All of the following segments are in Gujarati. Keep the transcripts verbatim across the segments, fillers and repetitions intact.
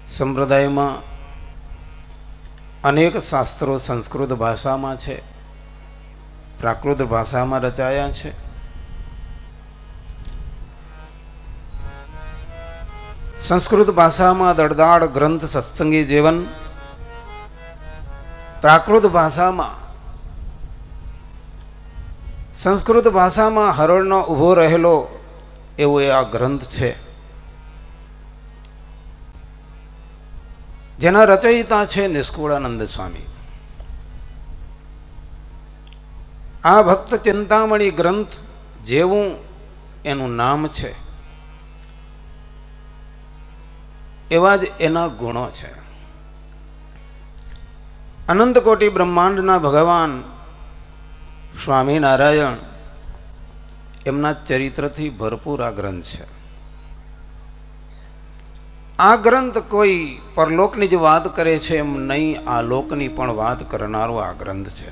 સંપ્રદાયમાં અનેક શાસ્ત્રો સંસ્કૃત ભાષામાં છે, પ્રાકૃત ભાષામાં રચાયા છે. સંસ્કૃત ભાષામાં દળદાળ ગ્રંથ સત્સંગી જીવન, પ્રાકૃત ભાષામાં સંસ્કૃત ભાષામાં હરણનો ઊભો રહેલો એવો એ આ ગ્રંથ છે, જેના રચયિતા છે નિષ્કુળાનંદ સ્વામી. આ ભક્ત ચિંતામણી ગ્રંથ જેવું એનું નામ છે એવા જ એના ગુણો છે. અનંત કોટી બ્રહ્માંડના ભગવાન સ્વામિનારાયણ એમના ચરિત્રથી ભરપૂર આ ગ્રંથ છે. આ ગ્રંથ કોઈ પરલોકની જ વાત કરે છે એમ નહીં, આ લોકની પણ વાત કરનારો આ ગ્રંથ છે.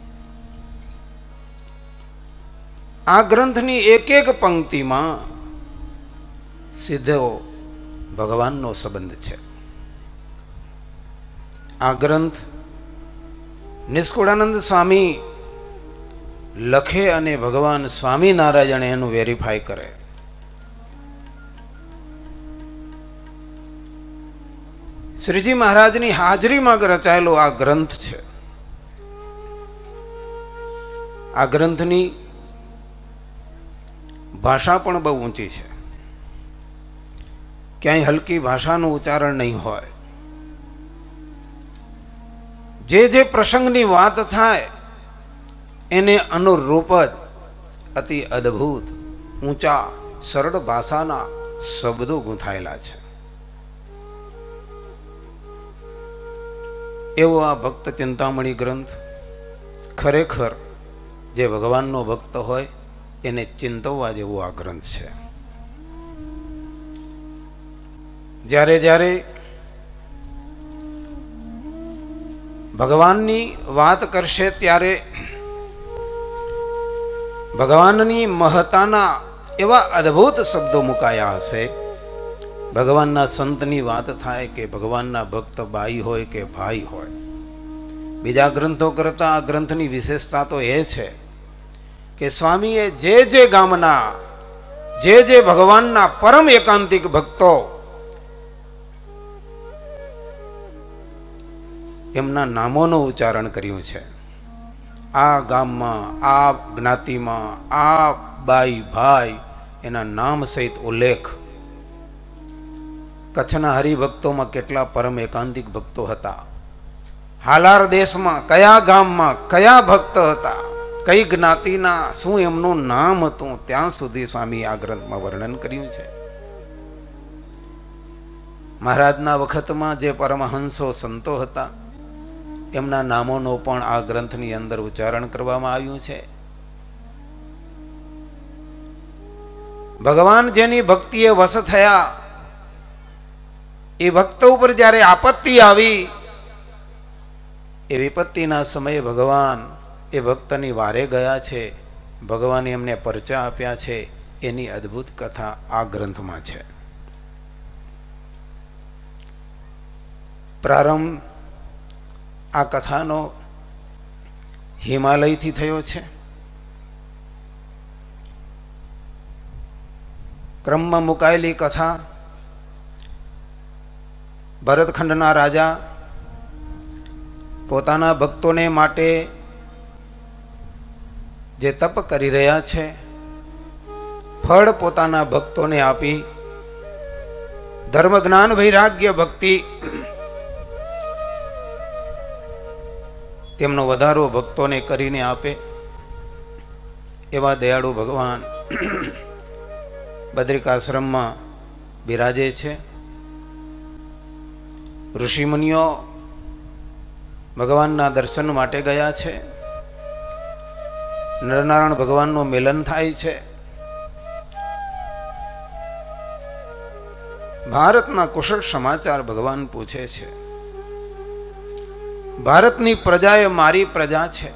આ ગ્રંથની એક એક પંક્તિમાં સીધો ભગવાનનો સંબંધ છે. આ ગ્રંથ નિષ્કુળાનંદ સ્વામી લખે અને ભગવાન સ્વામિનારાયણ એનું વેરીફાઈ કરે. શ્રીજી મહારાજની હાજરીમાં રચાયેલો આ ગ્રંથ છે. આ ગ્રંથની ભાષા પણ બહુ ઊંચી છે, ક્યાંય હલકી ભાષાનું ઉચ્ચારણ નહીં હોય. જે જે પ્રસંગની વાત થાય એને અનુરૂપ જ અતિ અદ્ભુત ઊંચા સરળ ભાષાના શબ્દો ગૂંથાયેલા છે. એવો આ ભક્ત ચિંતામણી ગ્રંથ ખરેખર જે ભગવાનનો ભક્ત હોય એને ચિંતવવા જેવો આ ગ્રંથ છે. જ્યારે જ્યારે ભગવાનની વાત કરશે ત્યારે ભગવાનની મહત્તાના એવા અદ્ભુત શબ્દો મુકાયા હશે. ભગવાનના સંતની વાત થાય કે ભગવાનના ભક્ત બાઈ હોય કે ભાઈ હોય. બીજા ગ્રંથો કરતા આ ગ્રંથની વિશેષતા તો એ છે કે સ્વામીએ જે જે ગામના જે જે ભગવાનના પરમ એકાંતિક ભક્તો એમના નામોનું ઉચ્ચારણ કર્યું છે. આ ગામમાં, આ જ્ઞાતિમાં, આ બાઈ ભાઈ એના નામ સહિત ઉલ્લેખ. કચ્છના હરિભક્તોમાં કેટલા પરમ એકાંતિક ભક્તો હતા, હાલાર દેશમાં કયા ગામમાં કયા ભક્ત હતા, કઈ જ્ઞાતિના શું એમનું નામ હતું, ત્યાં સુધી સ્વામી આ ગ્રંથમાં વર્ણન કર્યું છે. મહારાજના વખતમાં જે પરમહંસો સંતો હતા એમના નામોનો પણ આ ગ્રંથની અંદર ઉચ્ચારણ કરવામાં આવ્યું છે. ભગવાન જેની ભક્તિએ વશ થયા એ ભક્ત ઉપર જ્યારે આપત્તિ આવી એ વિપત્તિના સમયે ભગવાન એ ભક્તની વારે ગયા છે, ભગવાને એમને પરચા આપ્યા છે. એની અદ્ભુત કથા આ ગ્રંથમાં છે. પ્રારંભ આ કથાનો હિમાલયથી થયો છે. ક્રમમાં મુકાયેલી કથા ભરતખંડના રાજા પોતાના ભક્તોને માટે જે તપ કરી રહ્યા છે, ફળ પોતાના ભક્તોને આપી ધર્મ જ્ઞાન વૈરાગ્ય ભક્તિ તેમનો વધારો ભક્તોને કરીને આપે એવા દયાળુ ભગવાન બદ્રિકાશ્રમમાં બિરાજે છે. ઋષિમુનિઓ ભગવાનના દર્શન માટે ગયા છે. નરનારાયણ ભગવાનનું મિલન થાય છે. ભારતના કુશળ સમાચાર ભગવાન પૂછે છે. ભારતની પ્રજા એ મારી પ્રજા છે.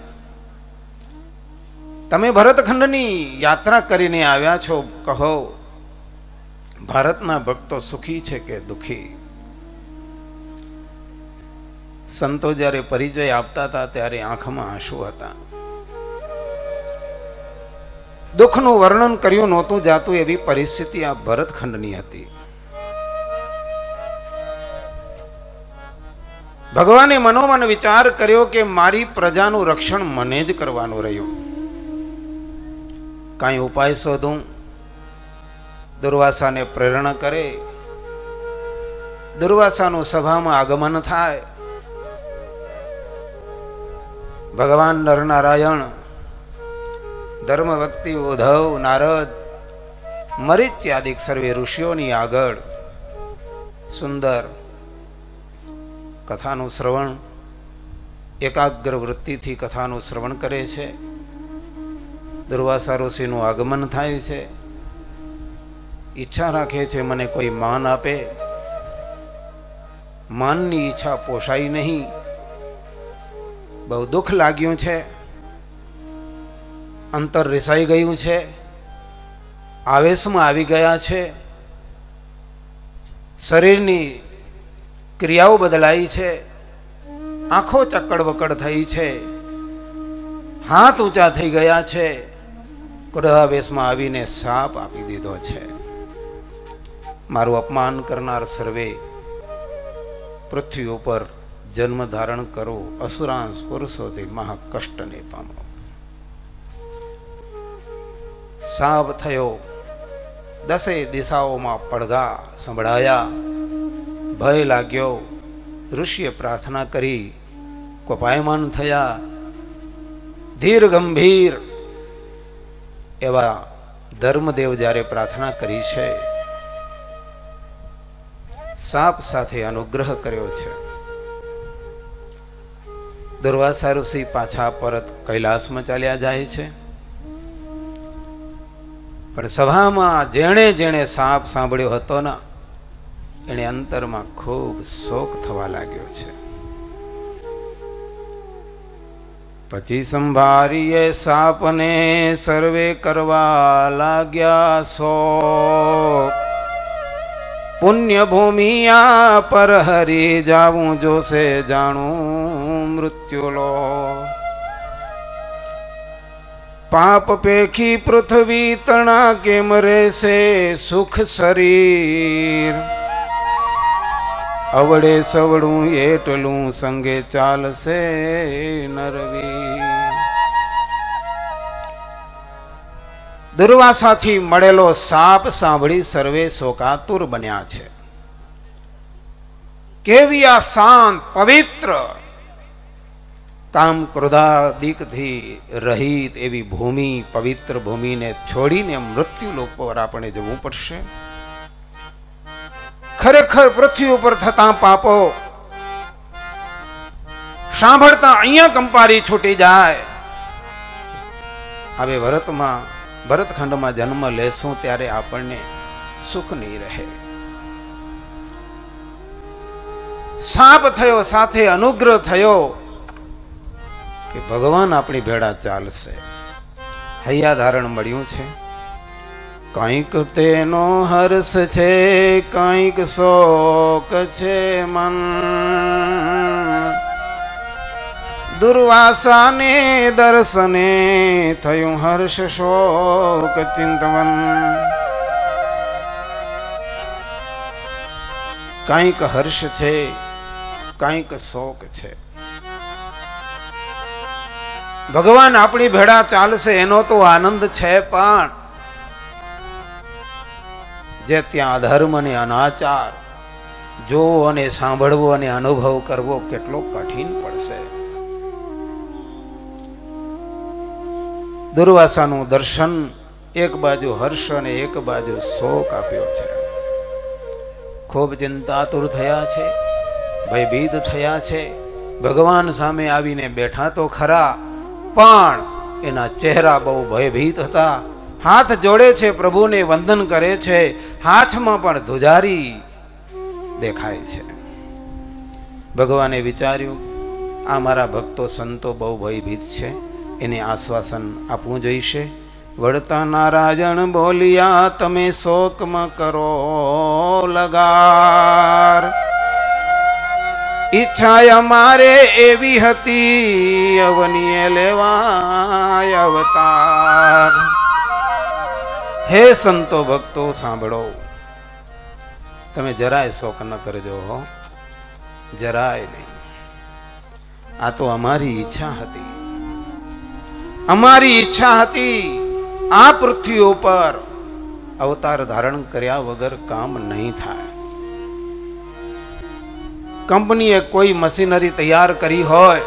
તમે ભરતખંડની યાત્રા કરીને આવ્યા છો, કહો ભારતના ભક્તો સુખી છે કે દુખી? સંતો જ્યારે પરિચય આપતા હતા ત્યારે આંખમાં આંસુ હતા. દુઃખનું વર્ણન કર્યું નહોતું જાતું એવી પરિસ્થિતિ આ ભરતખંડની હતી. ભગવાને મનોમન વિચાર કર્યો કે મારી પ્રજાનું રક્ષણ મને જ કરવાનું રહ્યું. કાંઈ ઉપાય શોધું. દુર્વાસાને પ્રેરણા કરે. દુર્વાસાનું સભામાં આગમન થાય. ભગવાન નરનારાયણ, ધર્મ વ્યક્તિ ઉદ્ધવ, નારદ, મરીચ્યાદિક સર્વે ઋષિઓની આગળ સુંદર કથાનું શ્રવણ, એકાગ્ર વૃત્તિથી કથાનું શ્રવણ કરે છે. દુર્વાસા ઋષિનું આગમન થાય છે. ઈચ્છા રાખે છે મને કોઈ માન આપે. માનની ઈચ્છા પોષાય નહીં. બહુ દુઃખ લાગ્યું છે. અંતર રિસાઈ ગયું છે. આવેશમાં આવી ગયા છે. શરીરની ક્રિયાઓ બદલાઈ છે. આંખો ચક્કડ વકડ થઈ છે. હાથ ઊંચા થઈ ગયા છે. ક્રોધાવેશમાં આવીને શાપ આપી દીધો છે. મારું અપમાન કરનાર સર્વે પૃથ્વી ઉપર જન્મ ધારણ કરો, અસુરાંશ પુરુષોથી મહા કષ્ટને પામો. શાપ થયો. દસે દિશાઓમાં પડઘા સંભળાયા. ભય લાગ્યો. ઋષિએ પ્રાર્થના કરી. કોપાયમાન થયા. ધીર ગંભીર એવા ધર્મદેવ જ્યારે પ્રાર્થના કરી છે, સાપ સાથે અનુગ્રહ કર્યો છે. દુર્વાસા ઋષિ પાછા પરત કૈલાસમાં ચાલ્યા જાય છે. પણ સભામાં જેણે જેણે સાપ સાંભળ્યો હતો ને એને અંતરમાં ખૂબ શોક થવા લાગ્યો છે. પછી સંભાળીએ સાપને સર્વે કરવા લાગ્યા શોક. પુણ્ય ભૂમિયા પર હરી જાવું જોશે જાણું મૃત્યુ લો. પાપ પેખી પૃથ્વી તણા કેમ રહેશે સુખ શરીર. અવડે સવડું એટલું સંગે ચાલશે નરવી. દુર્વાસાથી મળેલો સાપ સાંભળી સર્વે શોકાતુર બન્યા છે. કેવી આ શાંત પવિત્ર કામ ક્રોધાદિકથી રહિત એવી ભૂમિ, પવિત્ર ભૂમિને છોડીને મૃત્યુ લોક પર આપણે જવું પડશે. ખરેખર પૃથ્વી ઉપર થતા પાપો સાંભળતા અહીંયા કંપારી છૂટી જાય. હવે ભરતમાં ભરતખંડમાં જન્મ લેશું ત્યારે આપણને સુખ નહીં રહે. શાપ થયો, સાથે અનુગ્રહ થયો કે ભગવાન આપણી ભેળા ચાલશે. હૈયા ધારણ મળ્યું છે. કંઈક તેનો હર્ષ છે, કંઈક શોક છે મન. દુર્વાસાને દર્શને થયું હર્ષ શોક ચિંતવન. કંઈક હર્ષ છે, કંઈક શોક છે. ભગવાન આપણી ભેળા ચાલશે એનો તો આનંદ છે, પણ જે ત્યાં અધર્મ અને અનાચાર જોવો અને સાંભળવો અને અનુભવ કરવો કેટલો કઠિન પડશે. દુર્વાસાનું દર્શન એક બાજુ હર્ષ અને એક બાજુ શોક આપ્યો છે. ખૂબ ચિંતાતુર થયા છે, ભયભીત થયા છે. ભગવાન સામે આવીને બેઠા તો ખરા, પણ એના ચહેરા બહુ ભયભીત હતા. હાથ જોડે છે, પ્રભુને વંદન કરે છે, હાથમાં પણ ધ્રુજારી દેખાય છે. ભગવાને વિચાર્યું આ મારા ભક્તો સંતો બહુ ભયભીત છે, એને આશ્વાસન આપવું જોઈશે. વળતા નારાયણ બોલ્યા તમે શોકમાં કરો લગાર. ઈચ્છા અમારે એવી હતી અવનીએ લેવાય અવતાર. હે સંતો ભક્તો સાંભળો, તમે જરાય શોક ન કરજો, જરાય નહીં. આ તો અમારી ઈચ્છા હતી, અમારી ઈચ્છા હતી આ પૃથ્વી ઉપર અવતાર ધારણ કર્યા વગર કામ નહીં થાય. કંપનીએ કોઈ મશીનરી તૈયાર કરી હોય,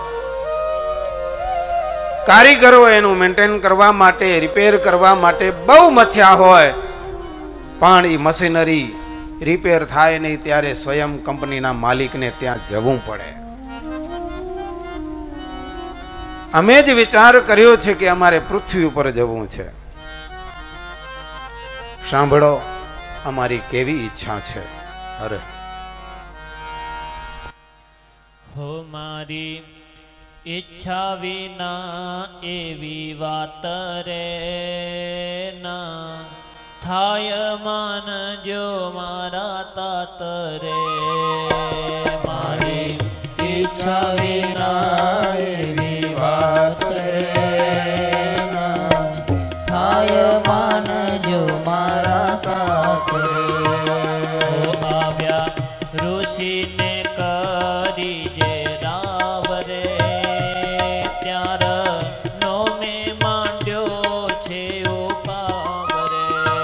કારીગરો એનું મેન્ટેન કરવા માટે, રિપેર કરવા માટે બહુ મથ્યા હોય, પણ એ મશીનરી રિપેર થાય નહીં ત્યારે સ્વયં કંપનીના માલિકને ત્યાં જવું પડે. અમે જ વિચાર કર્યો છે કે અમારે પૃથ્વી ઉપર જવું છે. સાંભળો અમારી કેવી ઈચ્છા છે. અરે હો મારી ઈચ્છા વિના એવી વાત રે ના થાય, માનજો મારા તાત રે. મારી ઈચ્છા વિના એવી વાત રે ના થાય, માનજો મારા તાત રે. આવ્યા ઋષિને કરી જે રાવ રે, ત્યાર નો મેં માંડ્યો છે ઉપાવ રે.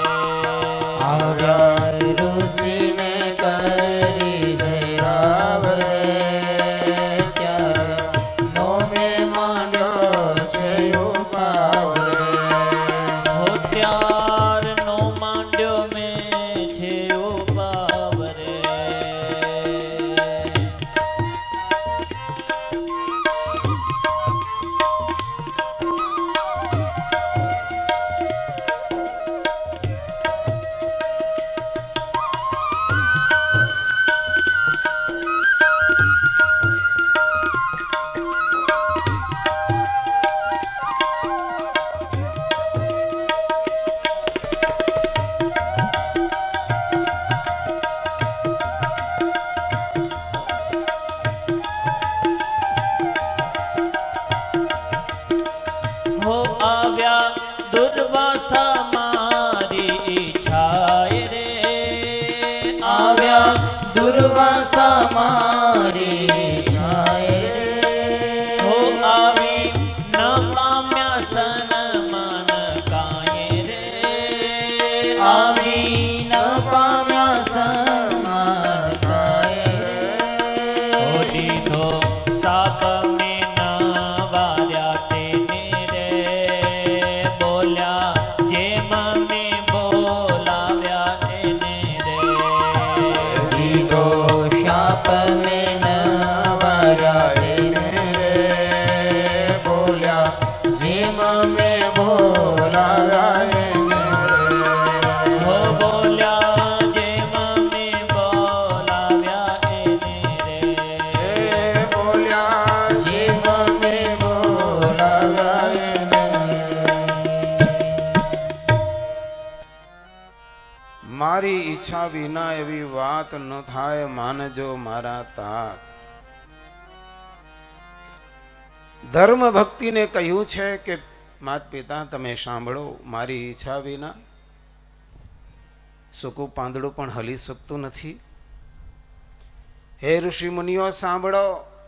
આવ્યા ઋષિને કરી જે રાવ રે, ત્યાર નો મેં માંડ્યો છે ઉપાવ રે. હો ત્યાર નો માંડ્યો મેં છે ઉપાવ રે. હો આવ્યા દુર્વાસા મારી ઈચ્છાએ રે, આવ્યા દુર્વાસા મારી ઈચ્છાએ રે. હો આવી ન પામ્યા સન્માન કાંઈ રે, આવી ન પામ્યા સન્માન કાંઈ રે. હો દીધો સાપ મેં ન વાર્યા તેને રે, બોલ્યા જેમ મેં બોલાવ્યા એને રે. દીધો શાપ મેં ન વાર્યા એને રે, બોલ્યા જેમ મેં બોલાવ્યા એને રે. હો બોલ્યા જેમ મેં બોલાવ્યા એને રે, બોલ્યા જેમ મેં બોલાવ્યા એને રે. મારી ઈચ્છા વિના એવી વાત ન થાય, માનજો મારા તાત. ધર્મ ભક્તિને કહ્યું છે કે માત પિતા તમે સાંભળો, મારી ઈચ્છા વિના સૂકું પાંદડું પણ હલી શકતું નથી. હે ઋષિ મુનિઓ સાંભળો,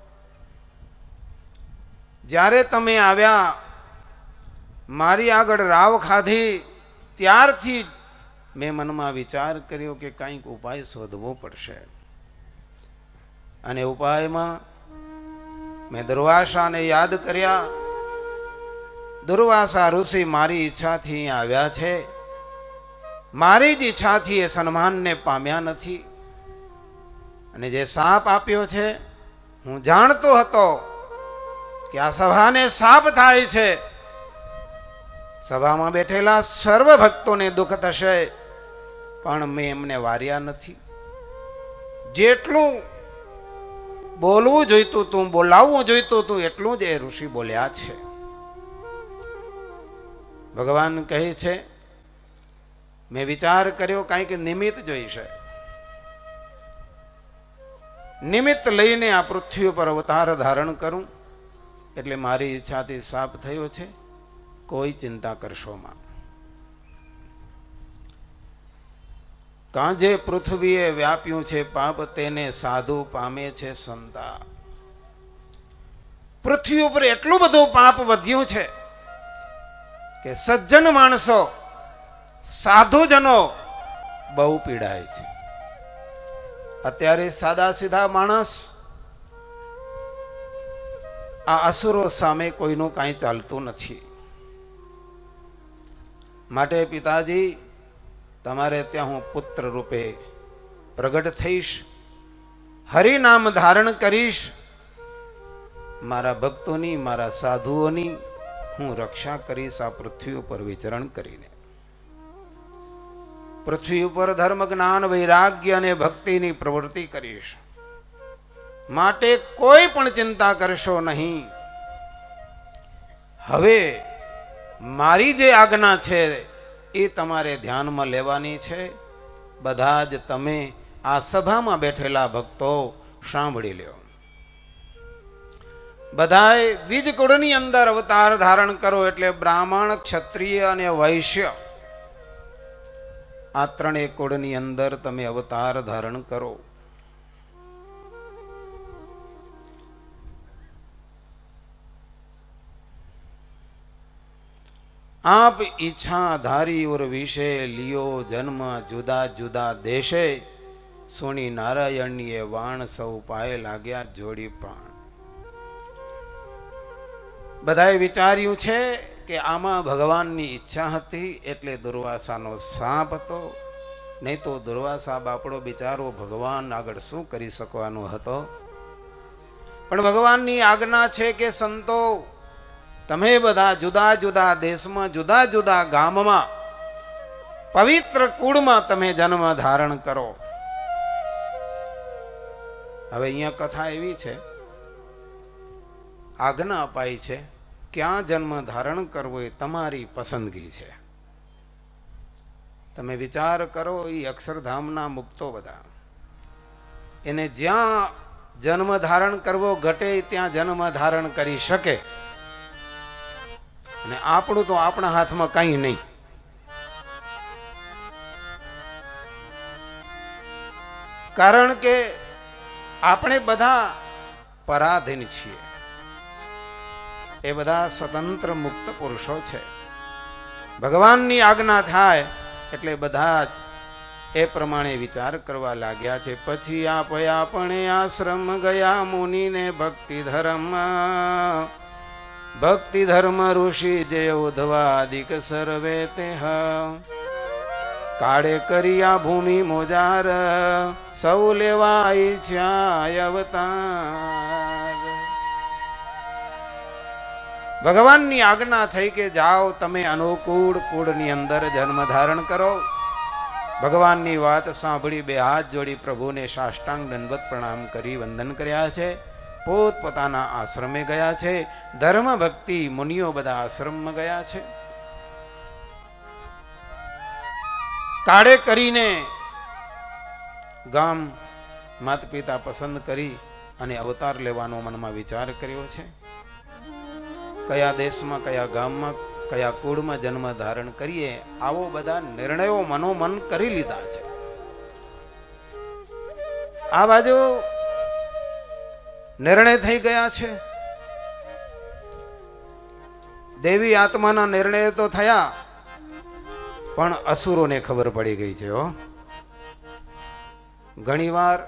જ્યારે તમે આવ્યા મારી આગળ રાવ ખાધી ત્યારથી જ મેં મનમાં વિચાર કર્યો કે કંઈક ઉપાય શોધવો પડશે. અને ઉપાયમાં મેં દુર્વાસાને યાદ કર્યા. દુર્વાસા ઋષિ મારી ઈચ્છાથી આવ્યા છે, મારી જ ઈચ્છાથી એ સન્માનને પામ્યા નથી. અને જે શાપ આપ્યો છે, હું જાણતો હતો કે આ સભાને શાપ થાય છે, સભામાં બેઠેલા સર્વ ભક્તોને દુઃખ થશે, પણ મેં એમને વાર્યા નથી. જેટલું બોલવું જોઈતું તું, બોલાવવું જોઈતું તું, એટલું જ એ ઋષિ બોલ્યા છે. ભગવાન કહે છે મેં વિચાર કર્યો કંઈક નિમિત્ત જોઈશે. નિમિત્ત લઈને આ પૃથ્વી ઉપર અવતાર ધારણ કરું એટલે મારી ઈચ્છાથી સાપ થયો છે, કોઈ ચિંતા કરશો માં. કાંજે પૃથ્વીએ વ્યાપ્યું છે પાપ, તેને સાધુ પામે છે સંતા. પૃથ્વી ઉપર એટલું બધું પાપ વધ્યું છે કે સજ્જન માણસો, સાધુજનો બહુ પીડાય છે. અત્યારે સાદા સીધા માણસ આ અસુરો સામે કોઈનું કાંઈ ચાલતું નથી. માટે પિતાજી, તમારે ત્યાં હું પુત્ર રૂપે પ્રગટ થઈશ, હરિનામ ધારણ કરીશ, મારા ભક્તોની, મારા સાધુઓની હું રક્ષા કરીશ આ પૃથ્વી ઉપર વિચરણ કરીને. પૃથ્વી ઉપર ધર્મ, જ્ઞાન, વૈરાગ્ય અને ભક્તિની પ્રવૃત્તિ કરીશ. માટે કોઈ પણ ચિંતા કરશો નહીં. હવે મારી જે આજ્ઞા છે એ તમારે ધ્યાનમાં લેવાની છે. બધા જ તમે આ સભામાં બેઠેલા ભક્તો સાંભળી લ્યો. બધાએ દ્વિજ કુળની અંદર અવતાર ધારણ કરો એટલે બ્રાહ્મણ, ક્ષત્રિય અને વૈશ્ય, આ ત્રણેય કુળની અંદર તમે અવતાર ધારણ કરો. आप इच्छा धारी और विषय लियो जन्म जुदा जुदा देशे, सुनी नारायण ये वाण सौ पाए लाग्या जोड़ी प्राण. બધાએ વિચાર્યું છે કે આમાં ભગવાનની ઈચ્છા હતી એટલે દુર્વાસાનો સાપ હતો, નહીં તો દુર્વાસા બાપડો બિચારો ભગવાન આગળ શું કરી શકવાનો હતો. પણ ભગવાનની આજ્ઞા છે કે સંતો, તમે બધા જુદા જુદા દેશમાં, જુદા જુદા ગામમાં, પવિત્ર કુળમાં તમે જન્મ ધારણ કરો. હવે અહીંયા કથા એવી છે, આજ્ઞા અપાઈ છે, ક્યાં જન્મ ધારણ કરવો એ તમારી પસંદગી છે. તમે વિચાર કરો, એ અક્ષરધામના મુક્તો બધા, એને જ્યાં જન્મ ધારણ કરવો ઘટે ત્યાં જન્મ ધારણ કરી શકે. અને આપણું તો આપણા હાથમાં કંઈ નહીં. કારણ કે આપણે બધા પરાધીન છીએ, એ બધા સ્વતંત્ર મુક્ત પુરુષો છે. ભગવાનની આજ્ઞા થાય એટલે બધા જ એ પ્રમાણે વિચાર કરવા લાગ્યા છે. પછી આપયા આપણે આશ્રમ ગયા મુનિને ભક્તિ ધર્મ, ભક્તિ ધર્મ ઋષિ જે ઉદ્ધવાદિક સર્વે તે કાળે કર્યા ભૂમિ મોજાર, સૌ લેવા ઈચ્છા અવતાર. ભગવાનની આજ્ઞા થઈ કે જાઓ તમે અનુકૂળ કુળની અંદર જન્મ ધારણ કરો. ભગવાનની વાત સાંભળી બે હાથ જોડી પ્રભુને સાષ્ટાંગ દંડવત પ્રણામ કરી વંદન કર્યા છે. પોત પોતાના આશ્રમે ગયા છે. ધર્મ ભક્તિ મુનિઓ બધા આશ્રમમાં ગયા છે. કાળે કરીને ગામ માતા પિતા પસંદ કરી અને અવતાર લેવાનો મનમાં વિચાર કર્યો છે. કયા દેશમાં, કયા ગામમાં, કયા કુળમાં જન્મ ધારણ કરીએ, આવો બધા નિર્ણયો મનોમન કરી લીધા છે. આ બાજુ નિર્ણય થઈ ગયા છે. દેવી આત્માના નિર્ણય તો થયા, પણ અસુરોને ખબર પડી ગઈ છે. હો, ઘણીવાર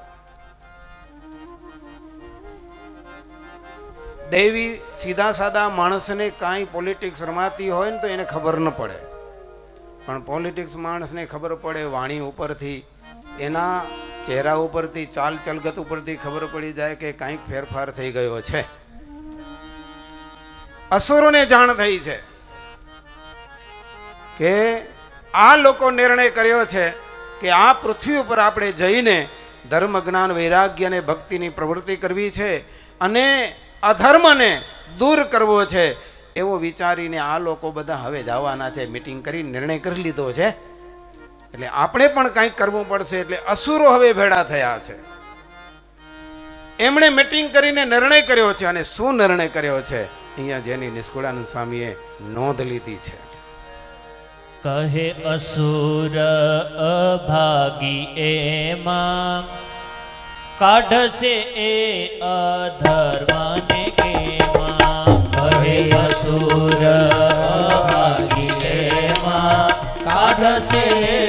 દેવી સીધા સાદા માણસને કાંઈ પોલિટિક્સ રમાતી હોય ને તો એને ખબર ન પડે, પણ પોલિટિક્સ માણસને ખબર પડે વાણી ઉપરથી, એના ચહેરા ઉપરથી, ચાલ ચલગત ઉપરથી ખબર પડી જાય કે કાંઈક ફેરફાર થઈ ગયો છે. અસુરોને જાણ થઈ છે કે આ લોકો નિર્ણય કર્યો છે કે આ પૃથ્વી ઉપર આપણે જઈને ધર્મ, જ્ઞાન, વૈરાગ્ય અને ભક્તિની પ્રવૃત્તિ કરવી છે અને અધર્મને દૂર કરવો છે. એવો વિચારીને આ લોકો બધા હવે જવાના છે. મીટિંગ કરી નિર્ણય કરી લીધો છે, એટલે આપણે પણ કંઈક કરવું પડશે. એટલે અસુરો હવે ભેળા થયા છે. એમણે મીટિંગ કરીને નિર્ણય કર્યો છે. અને શું નિર્ણય કર્યો છે અહીંયા જેની નિષ્કુળાનંદ સ્વામીએ નોંધ લીધી છે. કહે અસુર અભાગી એમાં કાઢશે એ અધર્મને કેમાં. કહે અસુર અભાગી એમાં કાઢશે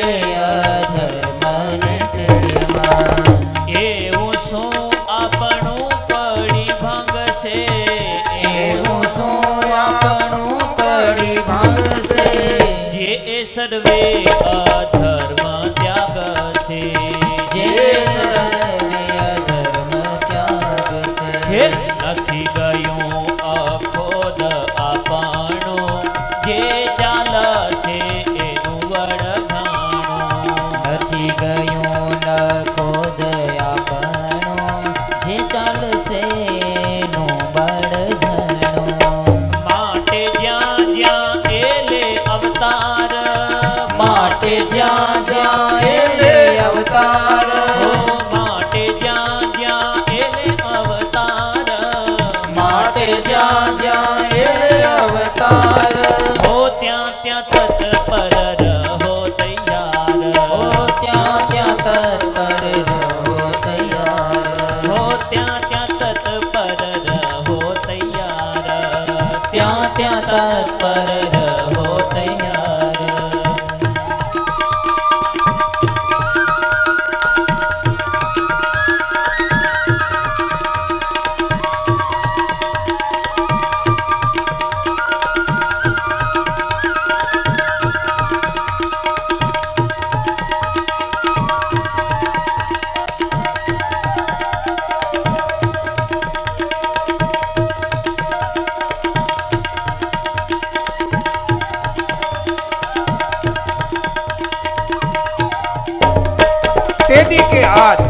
અધર્મને કેમાં. એવું શું આપણું પડી ભાંગશે, એવું શું આપણું પડી ભાંગશે. જે એ સર્વે અધર્મ ત્યાગશે, જે સર્વે અધર્મ ત્યાગશે. હે નથી ગયું અખોદ આપણું, જે ચાલશે એનું વળઘાણું. નથી ગયું નખોદ આપણું, જે ચાલશે એનું વળઘાણું. માટે જ્યાં જ્યાં એલે અવતાર, માટે જ્યાં જ્યાં એલે અવતાર, માટે જ્યાં જ્યાં એલે અવતાર, માટે જ્યાં જ્યાં એલે અવતાર. હો ત્યાં ત્યાં તત્પર રહો તૈયાર, હો ત્યાં ત્યાં તત્પર રહો તૈયાર, હો ત્યાં ત્યાં તત્પર રહો તૈયાર, ત્યાં ત્યાં તત્પર રહો તૈયાર. તેદી કે આજ,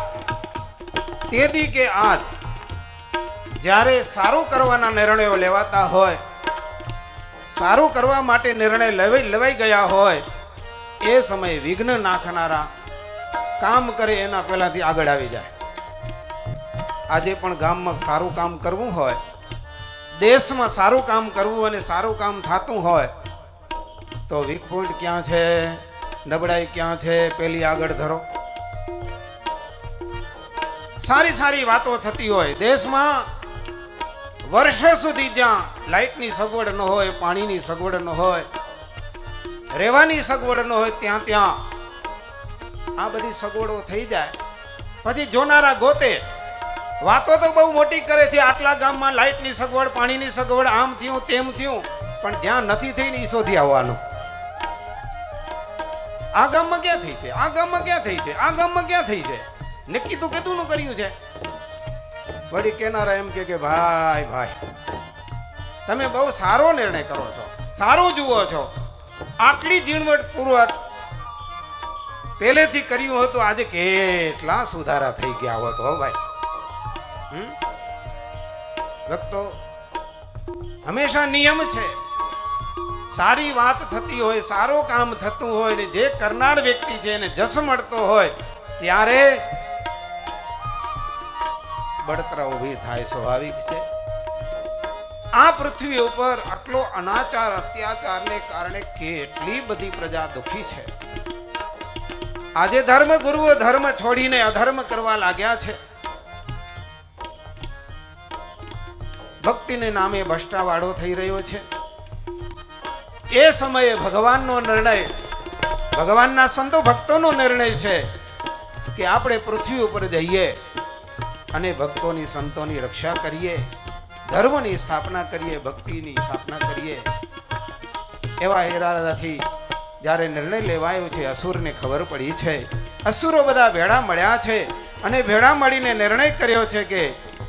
તેદી કે આજ જ્યારે સારું કરવાના નિર્ણયો લેવાતા હોય, સારું કરવા માટે નિર્ણય લેવાઈ લેવાઈ ગયા હોય, એ સમયે વિઘ્ન નાખનારા કામ કરે એના પહેલાથી આગળ આવી જાય. આજે પણ ગામમાં સારું કામ કરવું હોય, દેશમાં સારું કામ કરવું અને સારું કામ થતું હોય તો વીક પોઈન્ટ ક્યાં છે, નબળાઈ ક્યાં છે, પેલી આગળ ધરો. સારી સારી વાતો થતી હોય દેશમાં, વર્ષો સુધી જ્યાં લાઇટની સગવડ ન હોય, પાણીની સગવડ ન હોય, રહેવાની સગવડ ન હોય, ત્યાં ત્યાં આ બધી સગવડો થઈ જાય. પછી જોનારા ગોતે વાતો તો બહુ મોટી કરે છે, આટલા ગામમાં લાઇટની સગવડ, પાણીની સગવડ, આમ થયું તેમ થયું, પણ જ્યાં નથી થઈ ને એ શોધી આવવાનું. આ ગામમાં ક્યાં થઈ છે, આ ગામમાં ક્યાં થઈ છે, આ ગામમાં ક્યાં થઈ છે, નક્કી તો કીધું નું કર્યું છે. વળી કેનારા એમ કે ભાઈ ભાઈ તમે બહુ સારો નિર્ણય કરો છો, સારું જુઓ છો, આટલી ઝીણવટ પૂર્વક પહેલેથી કર્યું હતું, આજે કેટલા સુધારા થઈ ગયા હોત હો ભાઈ. હમ ભક્તો, હંમેશા નિયમ છે, સારી વાત થતી હોય, સારું કામ થતું હોય ને જે કરનાર વ્યક્તિ છે એને જસ મળતો હોય ત્યારે બળતરા ઊભી થાય, સ્વાભાવિક છે. આ પૃથ્વી ઉપર આટલો અનાચાર અત્યાચારને કારણે કેટલી બધી પ્રજા દુખી છે. આજે ધર્મ ગુરુઓ ધર્મ છોડીને અધર્મ કરવા લાગ્યા છે. ભક્તિને નામે ભ્રષ્ટાવાળો થઈ રહ્યો છે. એ સમયે ભગવાનનો નિર્ણય, ભગવાનના સંતો ભક્તોનો નિર્ણય છે કે આપણે પૃથ્વી ઉપર જઈએ અને ભક્તોની સંતોની રક્ષા કરીએ, ધર્મની સ્થાપના કરીએ, ભક્તિની સ્થાપના કરીએ. એવા ઈરાદાથી જ્યારે નિર્ણય લેવાયો છે, અસુરને ખબર પડી છે, અસુરો બધા ભેળા મળ્યા છે અને ભેળા મળીને નિર્ણય કર્યો છે કે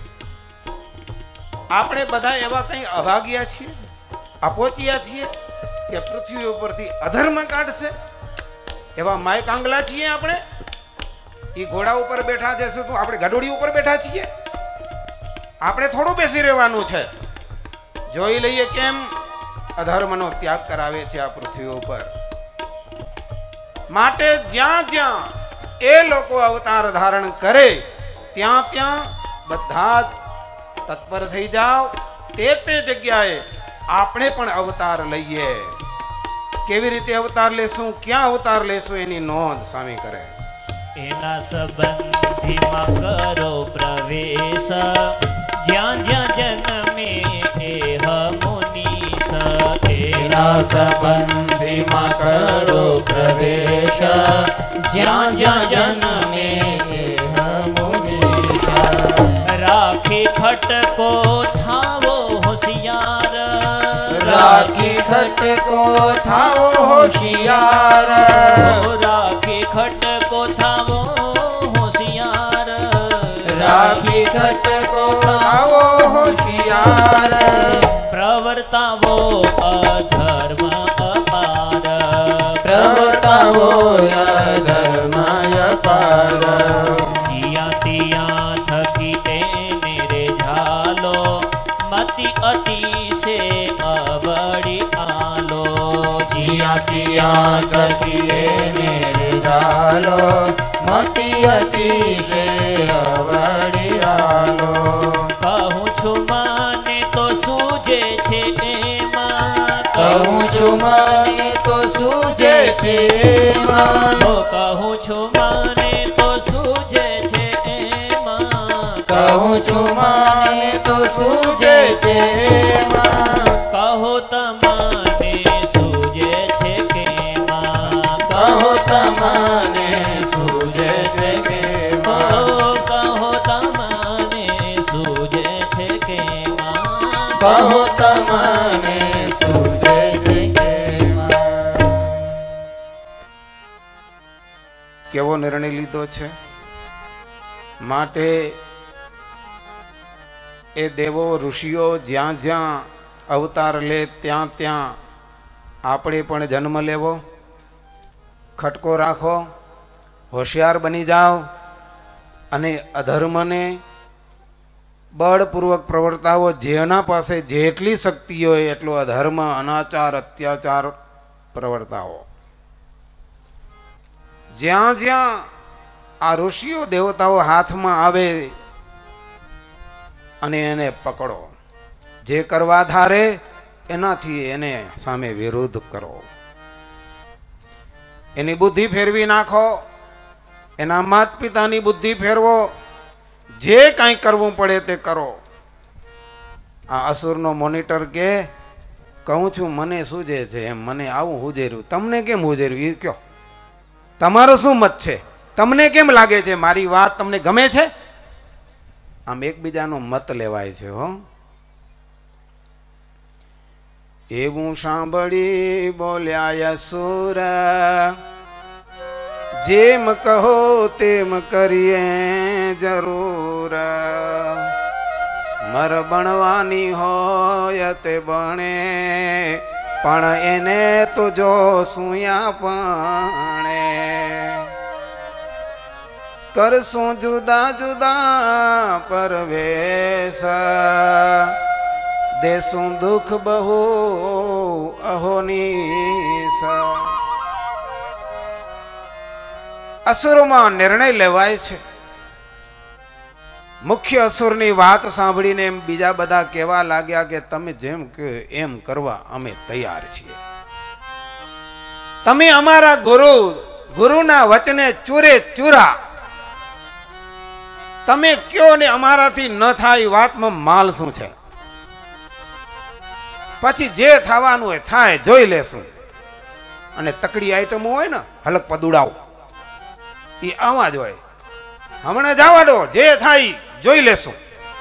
આપણે બધા એવા કંઈ અભાગ્યા છીએ, અપોચિયા છીએ કે પૃથ્વી ઉપરથી અધર્મ કાઢશે. એવા માય કાંગલા છીએ આપણે. એ ઘોડા ઉપર બેઠા છે, શું આપણે ગડોડી ઉપર બેઠા છીએ? આપણે થોડું બેસી રહેવાનું છે. જોઈ લઈએ કેમ અધર્મનો ત્યાગ કરાવે છે આ પૃથ્વી ઉપર. માટે જ્યાં જ્યાં એ લોકો અવતાર ધારણ કરે ત્યાં ત્યાં બધા જ તત્પર થઈ જાઓ. તે તે જગ્યાએ આપણે પણ અવતાર લઈએ. કેવી રીતે અવતાર લેશું, ક્યાં અવતાર લેશું, એની નોંધ સ્વામી કરે. એના સંબંધીમાં કરો પ્રવેશ, જ્યાં જ્યાં જન્મે એ મુનીશ. એના સંબંધીમાં કરો પ્રવેશ, જ્યાં જ્યાં જન્મે એ મુનીશ. રાખી ખટકો થાવો હોશિયાર, રાખી ખટકો થાવો હોશિયાર. રાખી ખટકો થાવો હોશિયાર, રાખી ખટકો થાવો હોશિયાર. પ્રવર્તાવો અધર્મ અપાર, પ્રવર્તાવો અધર્મ અપાર. જીયા તિયા થકી તેને રે ઝાલો, મતિ અતિશે અવળી આલો. જીયા તિયા થકી એને રે ઝાલો, મતિ અતિશે અવળી આલો. કહું છું માને તો સૂજે છે એમાં, કહું છું માને તો સૂજે છે એમાં. કહું છું માને તો સૂજે છે એમાં, કહું છું માને તો સૂજે છે એમાં. કહો તમને સૂજે છે કેમાં, કહો તમને સૂજે છે કેમાં. કહો તમને સૂજે છે કેમાં, કહો તમને સૂજે છે કેમાં. કેવો નિર્ણય લીધો છે. માટે એ દેવો ઋષિઓ જ્યાં જ્યાં અવતાર લે ત્યાં ત્યાં આપણે પણ જન્મ લેવો. ખટકો રાખો, હોશિયાર બની જાઓ અને અધર્મને બળપૂર્વક પ્રવર્તાવો. જેના પાસે જેટલી શક્તિ હોય એટલો અધર્મ, અનાચાર, અત્યાચાર પ્રવર્તાવો. જ્યાં જ્યાં આ ઋષિઓ દેવતાઓ હાથમાં આવે અને એને પકડો. જે કરવા ધારે એનાથી એને સામે વિરોધ કરો. એની બુદ્ધિ ફેરવી નાખો, એના માત પિતાની બુદ્ધિ ફેરવો. જે કાંઈ કરવું પડે તે કરો. આ અસુરનો મોનિટર કે કહું છું મને સૂજે છે એમ, મને આવું હુજેર્યું, તમને કેમ હુજેર્યું એ કયો. તમારો શું મત છે, તમને કેમ લાગે છે, મારી વાત તમને ગમે છે? આમ એકબીજાનો મત લેવાય છે. હો, એવું સાંભળી બોલ્યા અસુર, જેમ કહો તેમ કરીએ જરૂર. મર બણવાની હોય તે બણે, પણ એને તો જો સુયા પણે. કરશું જુદા જુદા પરવેશ, દેશું દુઃખ બહુ અહોનીસ. અસુરોમાં નિર્ણય લેવાય છે. મુખ્ય અસુરની વાત સાંભળીને એમ બીજા બધા કહેવા લાગ્યા કે તમે જેમ કે એમ કરવા અમે તૈયાર છીએ. તમે અમારા ગુરુ ગુરુના વચને ચૂરે ચૂરા. તમે કયો ને અમારાથી ન થાય, વાતમાં માલ શું છે? પછી જે થવાનું હોય થાય, જોઈ લેશું. અને તકડી આઈટમો હોય ને, હલક પદુડાવ, એ આવા જ હોય. હમણાં જવા દો, જે થાય જોઈ લેશું.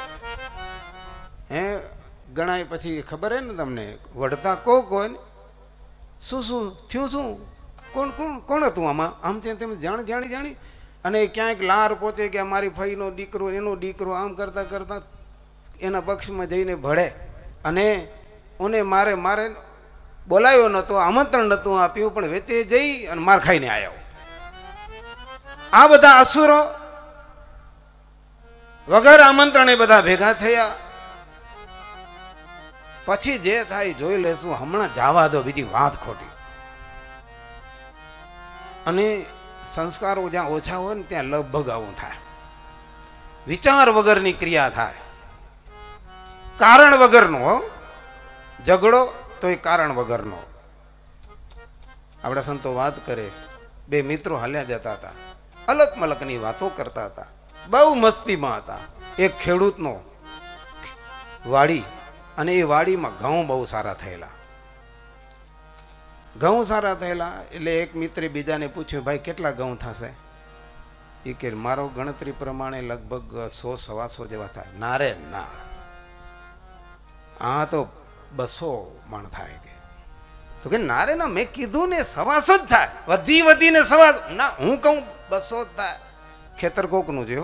હે ગણાય પછી ખબર હે ને તમને, વઢતા કોક હોય ને, શું શું થયું, શું કોણ કોણ કોણ હતું આમાં, આમ તેમ તેમ જાણ જાણી જાણી અને ક્યાંક લાર પહોંચે કે અમારી ફઈનો દીકરો, એનો દીકરો, આમ કરતા કરતા એના પક્ષમાં જઈને ભળે. અને ઓને મારે મારે બોલાવ્યો નતો, આમંત્રણ નતું આપ્યું, પણ વેચે જઈ અને માર ખાઈને આવ્યો. આ બધા અસુરો વગર આમંત્રણે બધા ભેગા થયા. પછી જે થાય જોઈ લેશું, હમણાં જવા દો, બીજી વાત ખોટી. અને સંસ્કારો જ્યાં ઓછા હોય ને ત્યાં લગભગ આવું થાય. વિચાર વગરની ક્રિયા થાય, કારણ વગરનો ઝઘડો તો એ કારણ વગરનો. આપણા સંતો વાત કરે, બે મિત્રો હાલ્યા જતા હતા, અલગ મલકની વાતો કરતા હતા, બહુ મસ્તીમાં હતા. એક ખેડૂતનો વાડી, અને એ વાડીમાં ઘઉં બહુ સારા થયેલા. ઘઉં સારા થયેલા એટલે એક મિત્રે બીજાને પૂછ્યું, ભાઈ કેટલા ઘઉં થશે? એ કે મારો ગણતરી પ્રમાણે લગભગ સો સવાસો જેવા થાય. ના રે ના, આ તો બસો મણ થાય. કે તો કે ના રે ના, મેં કીધું ને સવાસો જ થાય, વધી વધીને સવાસો. ના, હું કહું બસો જ થાય. ખેતર કોકનું છે.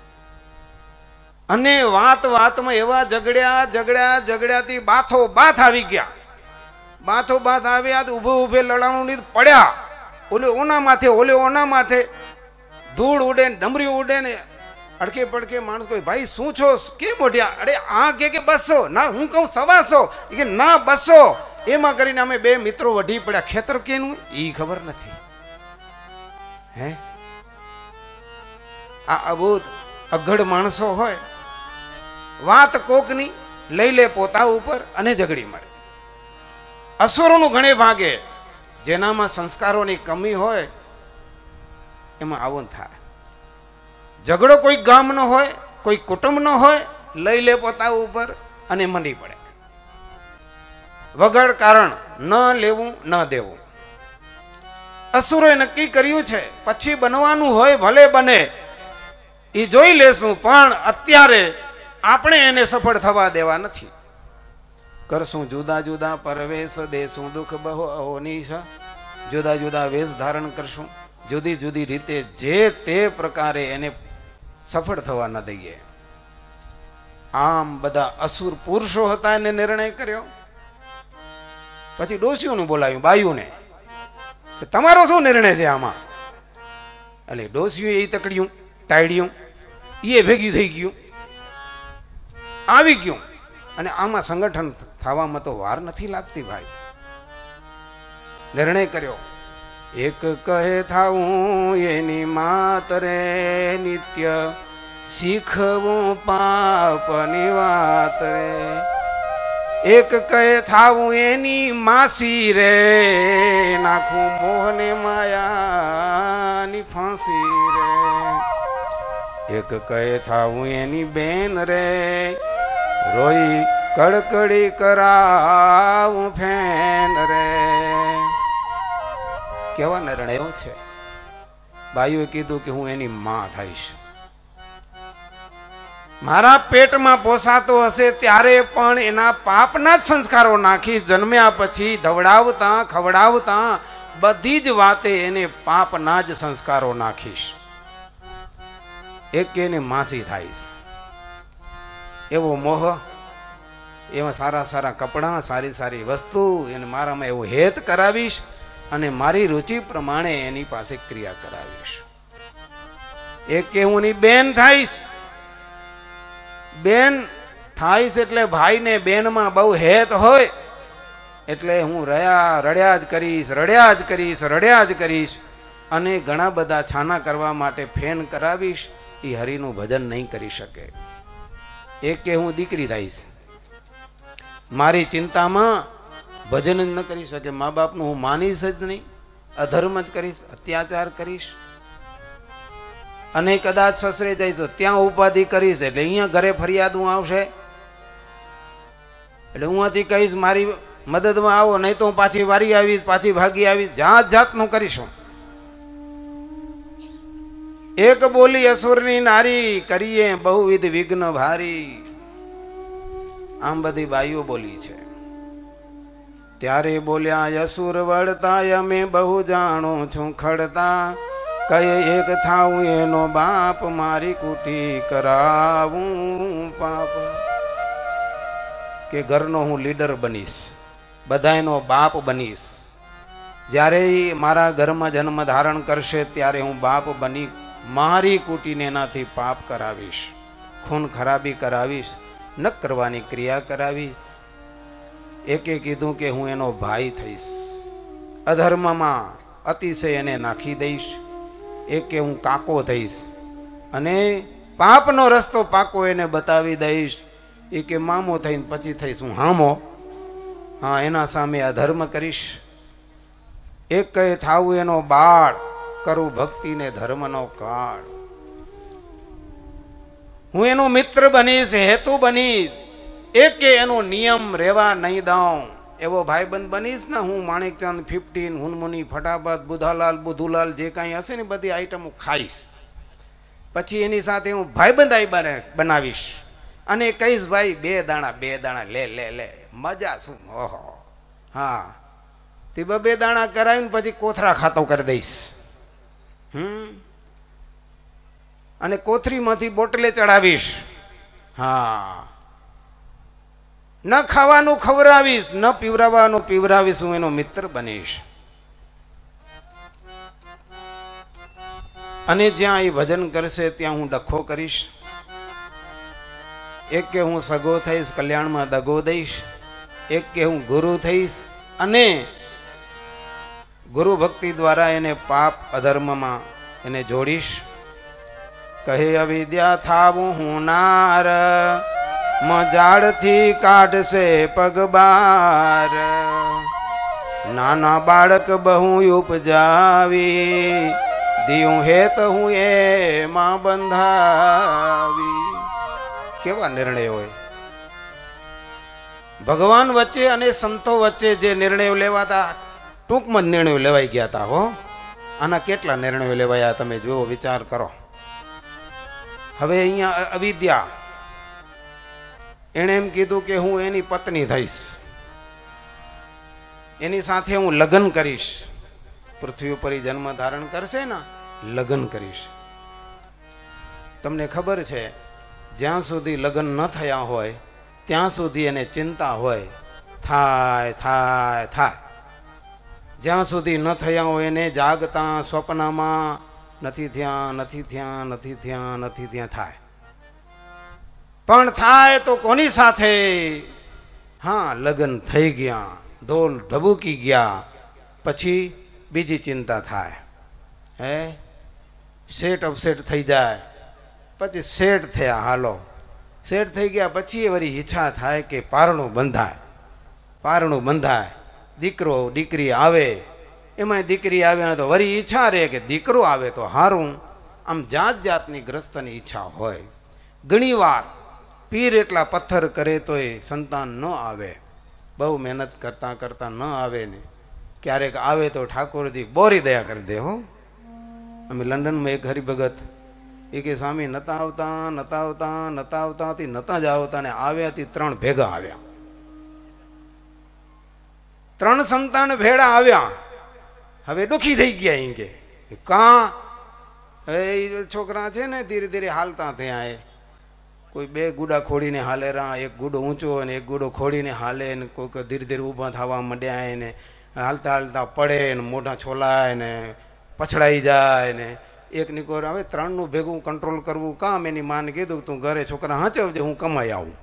અને વાત વાતમાં એવા ઝઘડ્યા ઝઘડ્યા ઝઘડ્યાથી બાથો બાથ આવી ગયા. બાથો બાથ આવ્યા તો ઉભે ઉભે લડાણું ની પડ્યા. ઓલે ઓના માથે, ઓલે ઓના માથે, ધૂળ ઉડે ને ડમરી ઉડે ને અડકે પડકે માણસ કોઈ, ભાઈ શું છો, કેમ મોઢ્યા? અરે આ કે બસો. ના, હું કહું સવાસો. કે ના બસો. એમાં કરીને અમે બે મિત્રો વઢી પડ્યા. ખેતર કેનું ઈ ખબર નથી. હે, આ અબોધ અઘડ માણસો હોય, વાત કોકની લઈ લે પોતા ઉપર અને ઝઘડી મારે. અસુરોનું ઘણે ભાગે, જેનામાં સંસ્કારોની કમી હોય એમાં આવું થાય. ઝઘડો કોઈ ગામનો હોય, કોઈ કુટુંબનો હોય, લઈ લે પોતા ઉપર અને મંડી પડે. વગર કારણ ન લેવું ન દેવું. અસુરોએ નક્કી કર્યું છે, પછી બનવાનું હોય ભલે બને, એ જોઈ લેશું, પણ અત્યારે આપણે એને સફળ થવા દેવા નથી. કરશું જુદા જુદા પરવેશ, દેશું દુઃખ બહુ અહોનીશ. જુદા જુદા વેશ ધારણ કરશું, જુદી જુદી રીતે જે તે પ્રકારે એને સફળ થવા ન દઈએ. આમ બધા અસુર પુરુષો હતા, એને નિર્ણય કર્યો. પછી ડોશીઓનું બોલાવ્યું, બાયુને, કે તમારો શું નિર્ણય છે આમાં? એટલે ડોશીઓ એ તકડ્યું, ટાળ્યું, એ ભેગી થઈ ગયું, આવી ગયું. અને આમાં સંગઠન થવામાં તો વાર નથી લાગતી ભાઈ. નિર્ણય કર્યો, એક કહે થાવું એની માતરે, નિત્ય શીખવું પાપની વાત રે. એક કહે થાવું એની માસી રે, નાખું મોહને માયાની ફાંસી રે. એક કહે થાવું એની બેન રે, રોઈ કડકડી કરાવું ફેન રે. કેવા નિર્ણયો છે. બાયુએ કીધું કે હું એની માં થઈશ. મારા પેટમાં પોસાતો હશે ત્યારે પણ એના પાપના જ સંસ્કારો નાખીશ. જન્મ્યા પછી ધવડાવતા ખવડાવતા બધી જ વાતે એને પાપના જ સંસ્કારો નાખીશ. એક એને માસી થાઈશ. એવો મોહ, એવા સારા સારા કપડાં, સારી સારી વસ્તુ, એને મારામાં એવો હેત કરાવીશ અને મારી રુચિ પ્રમાણે એની પાસે ક્રિયા કરાવીશ. એક કે હું ની બેન થાઈશ. બેન થાઈશ એટલે ભાઈને બેનમાં બહુ હેત હોય, એટલે હું રહ્યા રડ્યા જ કરીશ, રડ્યા જ કરીશ, રડ્યા જ કરીશ. અને ઘણા બધા છાના કરવા માટે ફેન કરાવીશ. એ હરિનું ભજન નહીં કરી શકે. એક કે હું દીકરી થઈશ. મારી ચિંતામાં ભજન જ ન કરી શકે. મા બાપનું હું માનીશ જ નહીં, અધર્મ જ કરીશ, અત્યાચાર કરીશ. અને કદાચ સસરે જઈશ ત્યાં ઉપાધિ કરીશ, એટલે અહીંયા ઘરે ફરિયાદું આવશે. એટલે હું આથી કહીશ મારી મદદમાં આવો, નહીં તો હું પાછી વારી આવીશ, પાછી ભાગી આવીશ, જાત જાતનું કરીશું. એક બોલી અસુરની નારી, કરીએ બહુવિધ વિઘ્ન ભારી. આમ બધી બાઈઓ બોલી છે. ત્યારે બોલ્યા અસુર વળતા, અમે બહુ જાણો છું ખડતા. કયે એક થાવું એનો બાપ, મારી કુટી કરાવું પાપ. કે ઘરનો હું લીડર બનીશ, બધાયનો બાપ બનીશ. જ્યારે મારા ઘરમાં જન્મ ધારણ કરશે ત્યારે હું બાપ બની મારી કુટીને એનાથી પાપ કરાવીશ, ખૂન ખરાબી કરાવીશ, ન કરવાની ક્રિયા કરાવી. એકે કીધું કે હું એનો ભાઈ થઈશ, અધર્મમાં અતિશય એને નાખી દઈશ. એકે હું કાકો થઈશ અને પાપનો રસ્તો પાકો એને બતાવી દઈશ. એ કે મામો થઈને પછી થઈશ હું હામો. હા, એના સામે અધર્મ કરીશ. એક કહે થાવું એનો બાળ, કરું ભક્તિને ધર્મનો કાળ. હું એનો મિત્ર બનીશ, હેતુ બનીશ, એક કે એનો નિયમ રેવા નહીં દઉં. એવો ભાઈબંધ બનીશ ને હું માણેકચંદ ફિફ્ટીન, હુનમુની, ફટાફટ, બુધાલાલ, બુધુલાલ જે કાંઈ હશે ને બધી આઈટમ હું ખાઈશ. પછી એની સાથે હું ભાઈબંધાઈ બને બનાવીશ અને કહીશ ભાઈ બે દાણા બે દાણા લે લે લે મજા શું. ઓહો હા, તે બે દાણા કરાવીને પછી કોથરા ખાતો કરી દઈશ. હમ અને કોથરીમાંથી બોટલે ચડાવીશ. હા, ન ખાવાનું ખવડાવીશ, ન પીવરાવાનું પીવરાવીશ. હું એનો મિત્ર બનીશ. અને જ્યાં એ ભજન કરશે ત્યાં હું ડખો કરીશ. એક કે હું સગો થઈશ, કલ્યાણમાં દગો દઈશ. એક કે હું ગુરુ થઈશ અને ગુરુ ભક્તિ દ્વારા એને પાપ અધર્મમાં એને જોડીશ. કહે અવિદ્યા થાવું હું નાર, મજાડથી કાઢશે પગબાર. નાના બાળક બહુ ઉપજાવી, દિયું હેત હું એમાં બંધાવી. કેવા નિર્ણય હોય ભગવાન વચ્ચે અને સંતો વચ્ચે જે નિર્ણયો લેવાતા, ટૂંકમાં નિર્ણયો લેવાઈ ગયા હતા. હો, આના કેટલા નિર્ણયો લેવાયા તમે જુઓ, વિચાર કરો. હવે અહીંયા અવિદ્યા એણે એમ કીધું કે હું એની પત્ની થઈશ, એની સાથે હું લગ્ન કરીશ. પૃથ્વી ઉપર જન્મ ધારણ કરશે ને, લગ્ન કરીશ. તમને ખબર છે જ્યાં સુધી લગ્ન ન થયા હોય ત્યાં સુધી એને ચિંતા હોય, થાય થાય થાય. જ્યાં સુધી ન થયા હોય એને જાગતા સ્વપ્નમાં નથી થયા નથી થયા નથી થયા નથી થયા થાય. પણ થાય તો કોની સાથે? હા, લગ્ન થઈ ગયા, ઢોલ ઢબુકી ગયા, પછી બીજી ચિંતા થાય. હે, સેટ અપસેટ થઈ જાય, પછી સેટ થયા, હાલો સેટ થઈ ગયા પછી વળી ઈચ્છા થાય કે પારણું બંધાય. પારણું બંધાય, દીકરો દીકરી આવે, એમાં દીકરી આવે તો વળી ઈચ્છા રહે કે દીકરો આવે તો હારું. આમ જાત જાતની ગ્રસ્તની ઈચ્છા હોય. ઘણી વાર પીર એટલા પથ્થર કરે તોય સંતાન ન આવે. બહુ મહેનત કરતા કરતા ન આવે ને ક્યારેક આવે તો ઠાકોરજી બોરી દયા કરી દે. હો, અમે લંડનમાં એક હરિભગત એ કે સ્વામી નતા આવતા નતા આવતા નતા આવતા હતી નતા જ આવતા ને આવ્યાથી ત્રણ ભેગા આવ્યા. ત્રણ સંતાન ભેળા આવ્યા. હવે દુઃખી થઈ ગયા. એમ કે કાં હવે એ છોકરા છે ને ધીરે ધીરે હાલતા થયા. એ કોઈ બે ગુડા ખોડીને હાલે રા, એક ગુડો ઊંચો અને એક ગુડો ખોડીને હાલે ને કોઈક ધીરે ધીરે ઊભા થવા માંડ્યા ને હાલતા હાલતા પડે ને મોઢા છોલાય ને પછડાઈ જાય ને એક નિકોર. હવે ત્રણનું ભેગું કંટ્રોલ કરવું કામ. એની માને કીધું તું ઘરે છોકરા હાંચવજે, હું કમાઈ આવું.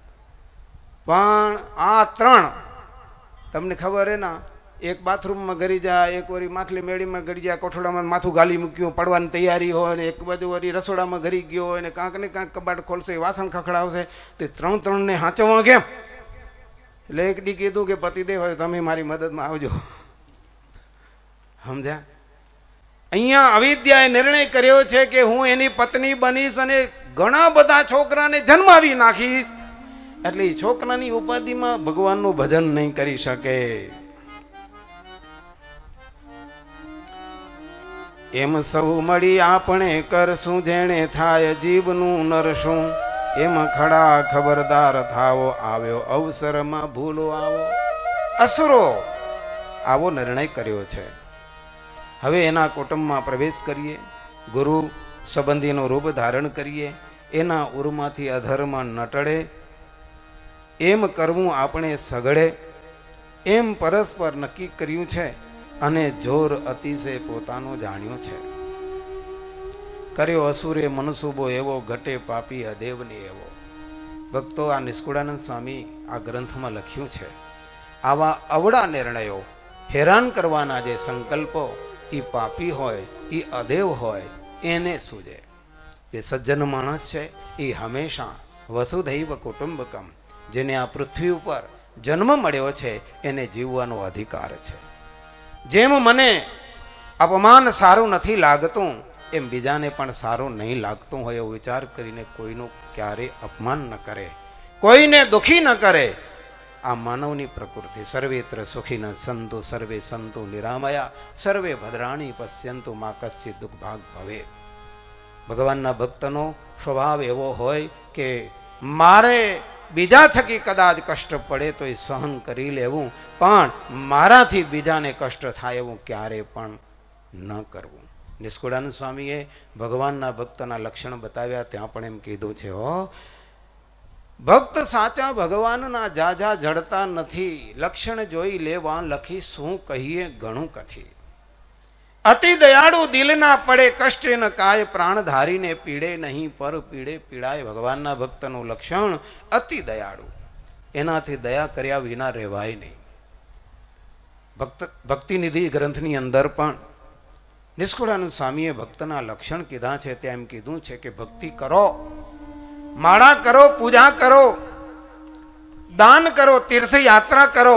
પણ આ ત્રણ તમને ખબર હે ના, એક બાથરૂમમાં ગરી જાય, એક વળી માથલી મેળીમાં ગરી જાય, કોઠોડામાં માથું ગાલી મૂક્યું, પડવાની તૈયારી હોય ને એક બાજુ વળી રસોડામાં ગરી ગયો હોય ને કાંક ને કાંક કબાટ ખોલશે, વાસણ ખખડાવશે. તે ત્રણ ત્રણને હાંચવા કેમ? એટલે એક દી કીધું કે પતિદેવ હોય તમે મારી મદદમાં આવજો. સમજ્યા? અહીંયા અવિદ્યાએ નિર્ણય કર્યો છે કે હું એની પત્ની બનીશ અને ઘણા બધા છોકરાને જન્માવી નાખીશ. એટલે છોકરાની ઉપાધિમાં ભગવાનનું ભજન નહીં કરી શકે. એમ સૌ મળી આપણે કરશું, જેણે થાય જીવનું નરશું. એમ ખડા ખબરદાર થાવો, આવ્યો અવસરમાં ભૂલો આવો. અસુરો આવો નિર્ણય કર્યો છે. હવે એના કુટુંબમાં પ્રવેશ કરીએ, ગુરુ સંબંધીનું રૂપ ધારણ કરીએ, એના ઉરમાંથી અધર્મ ન ટળે એમ કરવું આપણે સઘળે. એમ પરસ્પર નક્કી કર્યું છે અને જોર અતિશય પોતાનો જાણ્યો છે. કર્યો અસુરે મનસુબો એવો, ઘટે પાપી અદેવની એવો. ભક્તો, આ નિષ્કુળાનંદ સ્વામી આ ગ્રંથમાં લખ્યું છે. આવા અવળા નિર્ણયો, હેરાન કરવાના જે સંકલ્પો, એ પાપી હોય એ અદેવ હોય એને સૂજે. જે સજ્જન માણસ છે એ હંમેશા વસુધૈવ કુટુંબકમ, જેને આ પૃથ્વી ઉપર જન્મ મળ્યો છે એને જીવવાનો અધિકાર છે. જેમ મને અપમાન સારું નથી લાગતું એમ બીજાને પણ સારું નહીં લાગતું હોય એવો વિચાર કરીને કોઈનું ક્યારે અપમાન ન કરે, કોઈને દુખી ન કરે. આ માનવની પ્રકૃતિ. સર્વેત્ર સુખીન સંતુ સર્વે સંતુ નિરામયા સર્વે ભદ્રાણી પશ્યંતુ મા કશ્ચિત દુઃખ ભાગ ભવે. ભગવાનના ભક્તનો સ્વભાવ એવો હોય કે મારે બીજા થકી કદાચ કષ્ટ પડે તો એ સહન કરી લેવું, પણ મારાથી બીજાને કષ્ટ થાય એવું ક્યારે પણ ન કરવું. નિષ્કુળાનંદ સ્વામીએ ભગવાનના ભક્તના લક્ષણ બતાવ્યા, ત્યાં પણ એમ કીધું છે, હો ભક્ત સાચા ભગવાનના જાજા જડતા નથી, લક્ષણ જોઈ લેવા લખી શું કહીએ ઘણું કથી. અતિ દયાળુ દિલ ના પડે કષ્ટ ન કાય, પ્રાણ ધારીને પીડે નહીં પર પીડે પીડાય. ભગવાનના ભક્તનું લક્ષણ અતિ દયાળુ, એનાથી દયા કર્યા વિના રહેવાય નહીં. ભક્ત ભક્તિનિધિ ગ્રંથની અંદર પણ નિષ્કુળાનંદ સ્વામીએ ભક્તના લક્ષણ કીધા છે. ત્યાં એમ કીધું છે કે ભક્તિ કરો, માળા કરો, પૂજા કરો, દાન કરો, તીર્થયાત્રા કરો,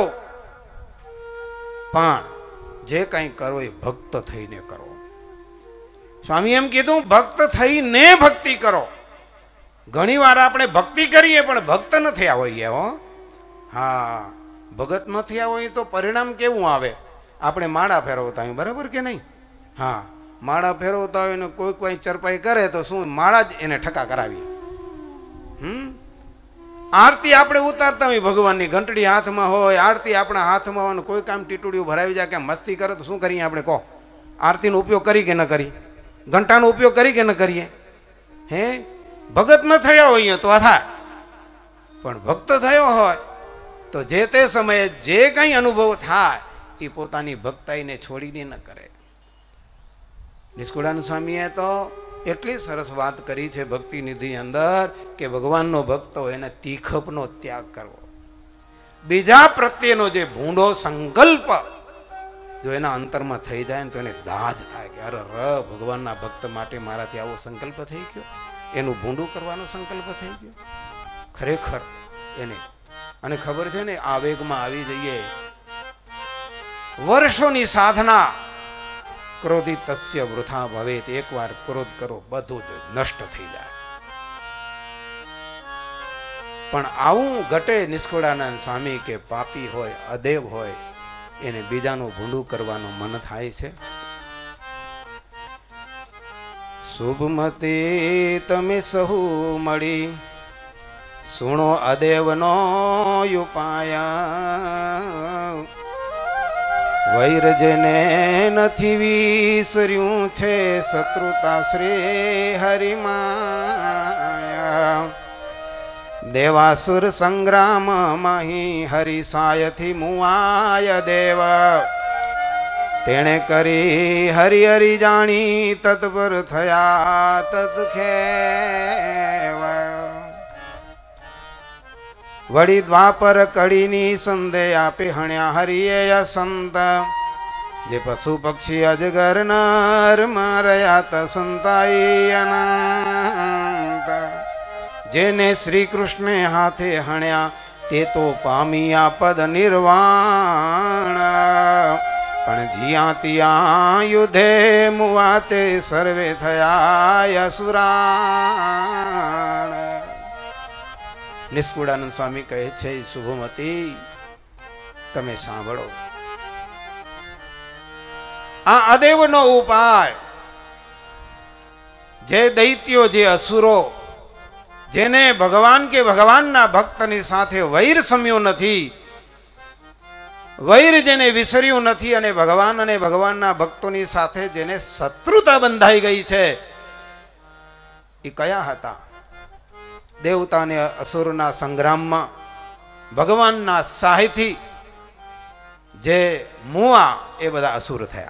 પણ જે કંઈ કરો એ ભક્ત થઈને કરો. સ્વામી એમ કીધું ભક્ત થઈને ભક્તિ કરો. ઘણી વાર આપણે ભક્તિ કરીએ પણ ભક્ત ન થયા હોઈએ. હો હા, ભગત ન થયા હોય તો પરિણામ કેવું આવે? આપણે માળા ફેરવતા હોય, બરાબર કે નહીં? હા, માળા ફેરવતા હોય ને કોઈ કોઈ ચરપાઈ કરે તો શું, માળા જ એને ઠકા કરાવીએ. હમ આરતી આપણે ઉતારતા હોય, ભગવાનની ઘંટડી હાથમાં હોય, આરતી આપણા હાથમાં હોય, કોઈ કામ ટીટુડિયું ભરાવી જાય કે મસ્તી કરે તો શું કરીએ આપણે? કહો, આરતીનો ઉપયોગ કરી કે ન કરી? ઘંટાનો ઉપયોગ કરી કે ન કરીએ? હે, ભગત ન થયા હોય તો થાય, પણ ભક્ત થયો હોય તો જે તે સમયે જે કંઈ અનુભવ થાય એ પોતાની ભક્તાઈને છોડીને ન કરે. નિષ્કુળાનંદ સ્વામીએ તો એટલી સરસ વાત કરી છે ભક્તિ નિધિ અંદર કે ભગવાનનો ભક્ત હોય એને તીખપનો ત્યાગ કરવો. બીજા પ્રત્યેનો જે ભૂંડો સંકલ્પ જો એના અંતરમાં થઈ જાય ને તો એને દાજ થાય કે અરે ર ભગવાનના ભક્ત માટે મારાથી આવો સંકલ્પ થઈ ગયો, એનું ભૂંડું કરવાનો સંકલ્પ થઈ ગયો. ખરેખર એને અને ખબર છે ને, આવેગમાં આવી જઈએ, વર્ષોની સાધના ક્રોધિત તસ્ય વૃથા ભવેત. એકવાર ક્રોધ કરો બધું જ નષ્ટ થઈ જાય. પણ આવું ઘટે નિષ્કુળાનંદ સ્વામી કે પાપી હોય, અદેવ હોય, એને બીજાનું ભૂંડું કરવાનું મન થાય છે. શુભમતી તમે સહુ મળી સુણો અદેવનો ઉપાય. વૈર જેને નથી વિસર્યું છે શત્રુતા શ્રી હરિમાયા. દેવાસુર સંગ્રામ માહી હરિસાયથી મુઆય દેવ. તેણે કરી હરિ હરિ જાણી તત્પર થયા તત્ખેવ. વળી દ્વાપર કડીની સંદે આપે હણ્યા હરિયે સંત. જે પશુ પક્ષી અજગર નર માર્યા ત સંતાઈ અનંત. જેને શ્રી કૃષ્ણે હાથે હણ્યા તે તો પામ્યા પદ નિર્વાણ. પણ જ્યાં ત્યાં યુધે મુવાતે સર્વે થયા અસુરાણ. નિષ્કુળાનંદ સ્વામી કહે છે, શુભમતી તમે સાંભળો, આ અદેવનો ઉપાય જે દૈત્યો, જે અસુરો, જેને ભગવાન કે ભગવાનના ભક્તની સાથે વૈર સમ્યો નથી, વૈર જેને વિસર્યું નથી, અને ભગવાન અને ભગવાનના ભક્તોની સાથે જેને શત્રુતા બંધાઈ ગઈ છે, એ કયા હતા? દેવતા અને અસુરના સંગ્રામમાં ભગવાનના સહાયથી જે મુઆ એ બધા અસુર થયા.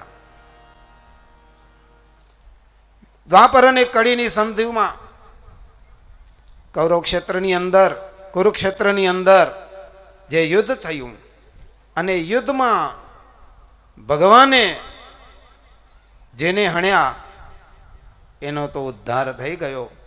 દ્વાપર અને કડીની સંધિમાં કૌરવ ક્ષેત્રની અંદર, કુરુક્ષેત્રની અંદર જે યુદ્ધ થયું, અને યુદ્ધમાં ભગવાને જેને હણ્યા એનો તો ઉદ્ધાર થઈ ગયો.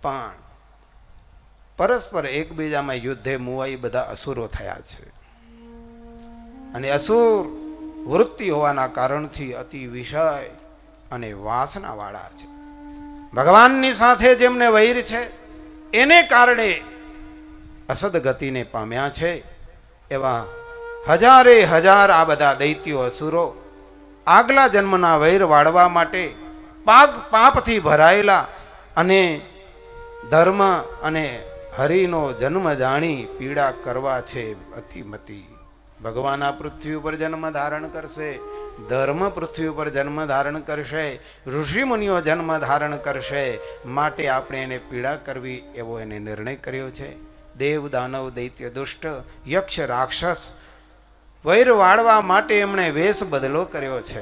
પણ પરસ્પર એકબીજામાં યુદ્ધે મુવાઈ બધા અસુરો થયા છે. અને અસુર વૃત્તિ હોવાના કારણથી અતિ વિષય અને વાસના વાળા છે. ભગવાનની સાથે જેમને વૈર છે એને કારણે અસદગતિને પામ્યા છે. એવા હજારે હજાર આ બધા દૈત્યો અસુરો આગલા જન્મના વૈર વાળવા માટે પાપ પાપથી ભરાયેલા અને ધર્મ અને હરિનો જન્મ જાણી પીડા કરવા છે અતિમતી. ભગવાન આ પૃથ્વી ઉપર જન્મ ધારણ કરશે, ધર્મ પૃથ્વી ઉપર જન્મ ધારણ કરશે, ઋષિ મુનિઓ જન્મ ધારણ કરશે, માટે આપણે એને પીડા કરવી એવો એને નિર્ણય કર્યો છે. દેવ દાનવ દૈત્ય દુષ્ટ યક્ષ રાક્ષસ વૈર વાળવા માટે એમણે વેશ બદલો કર્યો છે.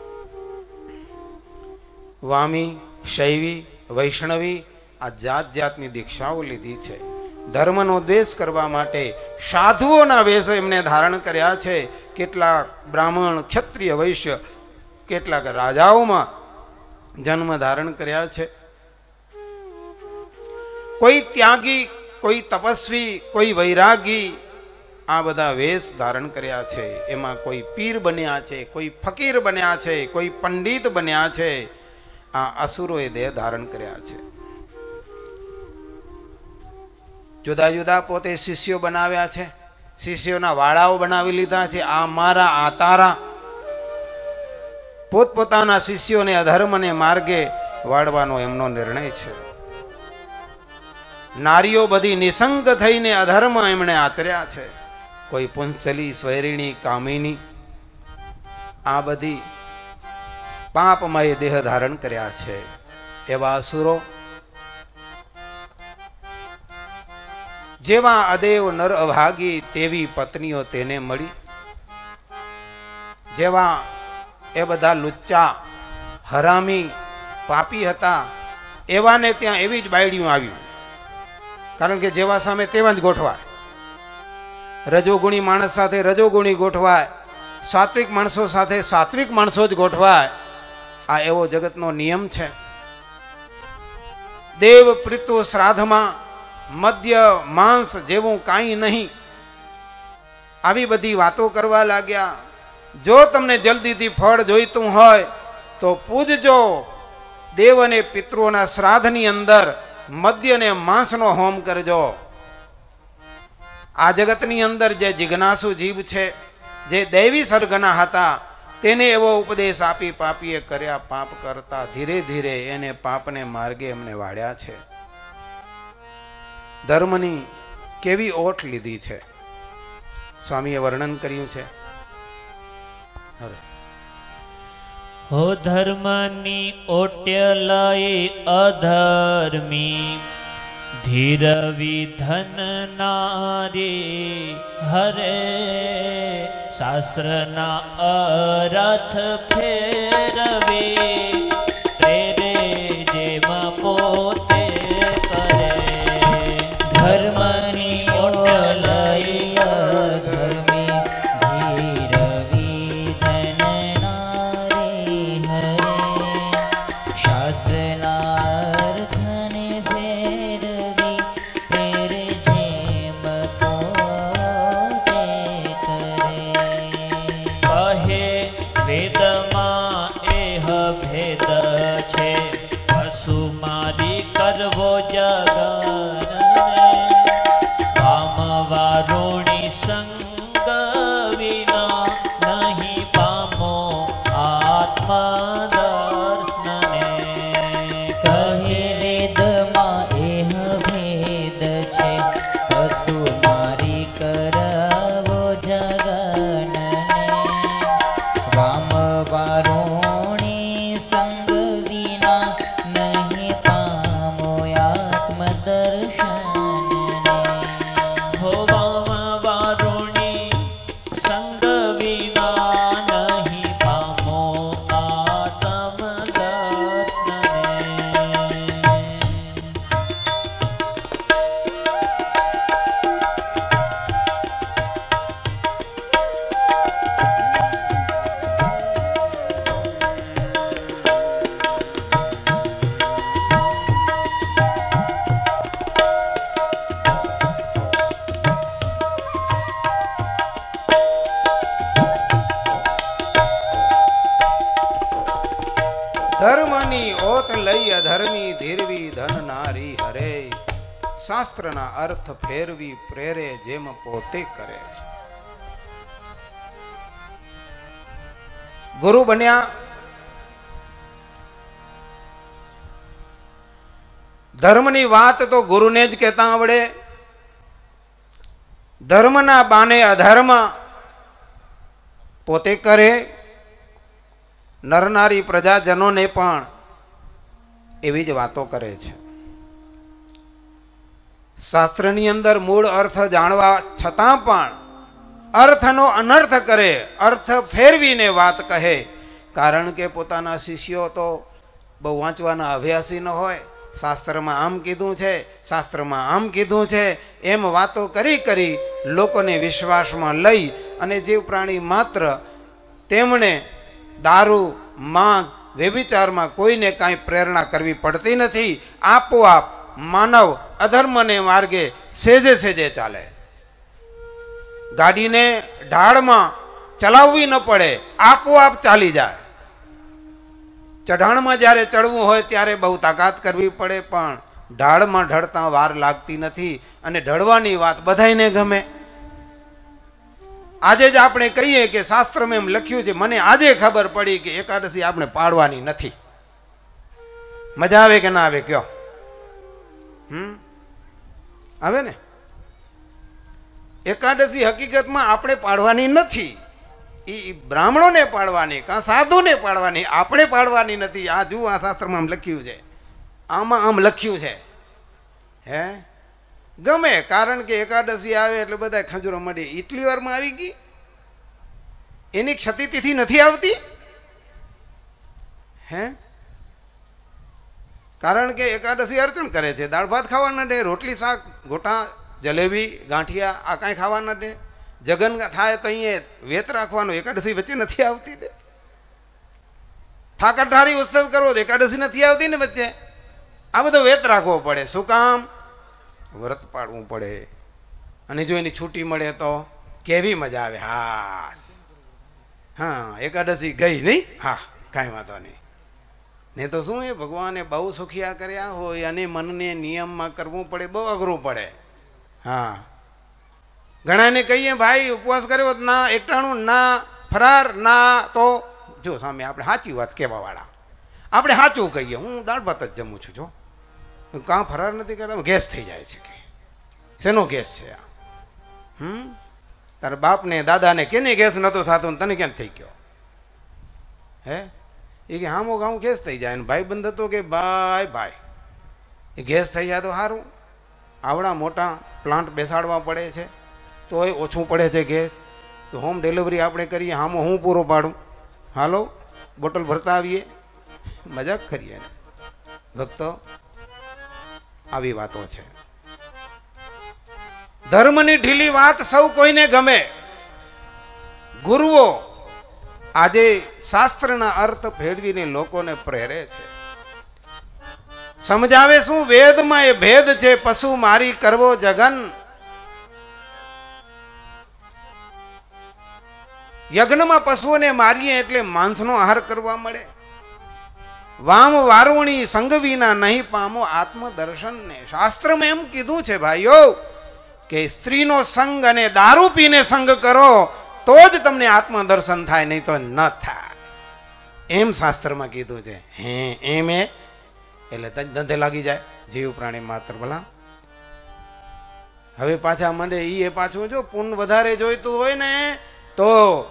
વામી, શૈવી, વૈષ્ણવી આ જાત જાતની દીક્ષાઓ લીધી છે. ધર્મનો દ્વેષ કરવા માટે સાધુઓના વેશ એમને ધારણ કર્યા છે. કેટલાક બ્રાહ્મણ, ક્ષત્રિય, વૈશ્ય, કેટલાક રાજાઓમાં જન્મ ધારણ કર્યા છે. કોઈ ત્યાગી, કોઈ તપસ્વી, કોઈ વૈરાગી આ બધા વેશ ધારણ કર્યા છે. એમાં કોઈ પીર બન્યા છે, કોઈ ફકીર બન્યા છે, કોઈ પંડિત બન્યા છે. આ અસુરોએ દેહ ધારણ કર્યા છે. જુદા જુદા પોતે શિષ્યો બનાવ્યા છે, શિષ્યોના વાળાઓ બનાવી લીધા છે. આ મારા, આ તારા. પોતપોતાના શિષ્યોને અધર્મને માર્ગે વાળવાનો એમનો નિર્ણય છે. નારીઓ બધી નિસંગ થઈને અધર્મ એમણે આચર્યા છે. કોઈ પુંચલી, સ્વૈરિણી, કામિની આ બધી પાપમય દેહ ધારણ કર્યા છે. એવા અસુરો જેવા અદેવ નર અભાગી તેવી પત્નીઓ તેને મળી. જેવા એ બધા લુચ્ચા, હરામી, પાપી હતા એવાને ત્યાં એવી જ બાયડીઓ આવ્યું. કારણ કે જેવા સામે તેવા જ ગોઠવાય. રજોગુણી માણસ સાથે રજોગુણી ગોઠવાય, સાત્વિક માણસો સાથે સાત્વિક માણસો જ ગોઠવાય. આ એવો જગતનો નિયમ છે. દેવ પ્રીતુ શ્રાદ્ધમાં મદ્ય માંસ જેવું કાંઈ નહીં, આવી બધી વાતો કરવા લાગ્યા. જો તમને જલ્દીથી ફળ જોઈતું હોય તો પૂજજો. દેવ અને પિતૃઓના શ્રાદ્ધની અંદર મદ્ય ને માંસનો હોમ કરજો. આ જગતની અંદર જે જિજ્ઞાસુ જીવ છે, જે દૈવી સર્ગના હતા, તેને એવો ઉપદેશ આપી પાપીએ કર્યા પાપ કરતા ધીરે ધીરે એને પાપને માર્ગે એમને વાળ્યા છે. ધર્મની કેવી ઓઠ લીધી છે સ્વામીએ વર્ણન કર્યું છે. હવે હો ધર્મની ઓટ્ય લઈ અધર્મી, ધીર વિધન નારી હરે, શાસ્ત્રના અરથ ફેરવે, પ્રેરે જેમ પોતે કરે. ધર્મની ઓટ્ય લઈ અધર્મી, ધીર વિધન નારી હરે, શાસ્ત્રના અર્થને ફેરવી, પ્રેરે જેમ પોતે કરે. કહે વેદમાં એહ ભેદ છે, પશુ મારી કરવો જગન, શાસ્ત્રના અર્થ ફેરવી પ્રેરે જેમ પોતે કરે. ગુરુ બન્યા, ધર્મની વાત તો ગુરુને જ કહેતા આવડે. ધર્મના બાને અધર્મ પોતે કરે. નરનારી પ્રજાજનોને પણ એવી જ વાતો કરે છે. શાસ્ત્રની અંદર મૂળ અર્થ જાણવા છતાં પણ અર્થનો અનર્થ કરે, અર્થ ફેરવીને વાત કહે. કારણ કે પોતાના શિષ્યો તો બહુ વાંચવાના અભ્યાસી ન હોય. શાસ્ત્રમાં આમ કીધું છે, શાસ્ત્રમાં આમ કીધું છે, એમ વાતો કરી કરી લોકોને વિશ્વાસમાં લઈ અને જીવ પ્રાણી માત્ર તેમણે દારૂ, માંગ, વ્યભિચારમાં કોઈને કાંઈ પ્રેરણા કરવી પડતી નથી. આપોઆપ માનવ અધર્મને માર્ગે સેજે સેજે ચાલે. ગાડીને ઢાળમાં ચલાવવી ન પડે, આપોઆપ ચાલી જાય. ચઢાણમાં જ્યારે ચડવું હોય ત્યારે બહુ તાકાત કરવી પડે, પણ ઢાળમાં ઢળતા વાર લાગતી નથી. અને ઢળવાની વાત બધાને ગમે. આજે જ આપણે કહીએ કે શાસ્ત્રમાં એમ લખ્યું છે, મને આજે ખબર પડી કે એકાદશી આપણે પાડવાની નથી. મજા આવે કે ના આવે કયો? હમ આવે ને? એકાદશી હકીકતમાં આપણે પાડવાની નથી, એ બ્રાહ્મણોને પાડવાની, કાં સાધુને પાડવાની, આપણે પાડવાની નથી. આ જુઓ, આ શાસ્ત્રમાં આમ લખ્યું છે, આમાં આમ લખ્યું છે. હે ગમે, કારણ કે એકાદશી આવે એટલે બધા ખંજરો મળી. એટલી વારમાં આવી ગઈ, એની ક્ષતિ તિથિ નથી આવતી. હે કારણ કે એકાદશી અર્ચન કરે છે, દાળ ભાત ખાવાના દે, રોટલી શાક, ગોટા, જલેબી, ગાંઠિયા આ કાંઈ ખાવાના દે. જગન થાય તો અહીંયા વેત રાખવાનો, એકાદશી વચ્ચે નથી આવતી ને. ઠાકર ઠારી ઉત્સવ કરવો તો એકાદશી નથી આવતી ને વચ્ચે. આ બધો વેત રાખવો પડે. શું કામ? વ્રત પાડવું પડે. અને જો એની છૂટી મળે તો કેવી મજા આવે. હા હા એકાદશી ગઈ નહીં, હા કાંઈ વાંધો નહીં. નહીં તો શું, એ ભગવાને બહુ સુખિયા કર્યા હોય અને મનને નિયમમાં કરવું પડે, બહુ અઘરું પડે. હા ઘણાને કહીએ ભાઈ ઉપવાસ કર્યો ના, એકટાણું ના, ફરાર ના, તો જો સામે આપણે સાચી વાત કહેવા વાળા, આપણે સાચું કહીએ. હું દાળ ભાત જ જમું છું. જો કાં ફરાર નથી કરતા, ગેસ થઈ જાય છે. કે શેનો ગેસ છે આ? હમ તારા બાપને દાદાને કેને ગેસ નહોતો થતો, તને કેમ થઈ ગયો? હે એ કે હામો ગામ ગેસ થઈ જાય. ને ભાઈ બંધ હતો કે ભાઈ ભાઈ એ ગેસ થઈ જાય તો સારું. આવડા મોટા પ્લાન્ટ બેસાડવા પડે છે તોય ઓછું પડે છે ગેસ. તો હોમ ડિલિવરી આપણે કરીએ, હામો હું પૂરો પાડું. હાલો બોટલ ભરતા આવીએ, મજાક કરીએ. ભક્તો આવી વાતો છે. ધર્મની ઢીલી વાત સૌ કોઈને ગમે. ગુરુઓ આજે શાસ્ત્રના અર્થ ફેરવીને લોકોને પ્રેરે છે. સમજાવે શું? વેદમાં એ ભેદ છે, પશુ મારી કરવો જગન. યજ્ઞમાં પશુઓને મારીએ એટલે માંસનો આહાર કરવા મળે. વામ વારુણી સંગ વિના નહીં પામો આત્મદર્શનને. શાસ્ત્રમાં એમ કીધું છે ભાઈઓ કે સ્ત્રીનો સંગ અને દારૂ પીને સંગ કરો તો જ તમને આત્મદર્શન થાય, નહીં તો ન થાય. એમ શાસ્ત્રમાં કીધું છે. હે એમ એ એટલે તજ ધંધે લાગી જાય જીવ પ્રાણી માત્ર. ભલા હવે પાછા મને એ પાછું જો પુન વધારે જોઈતું હોય ને તો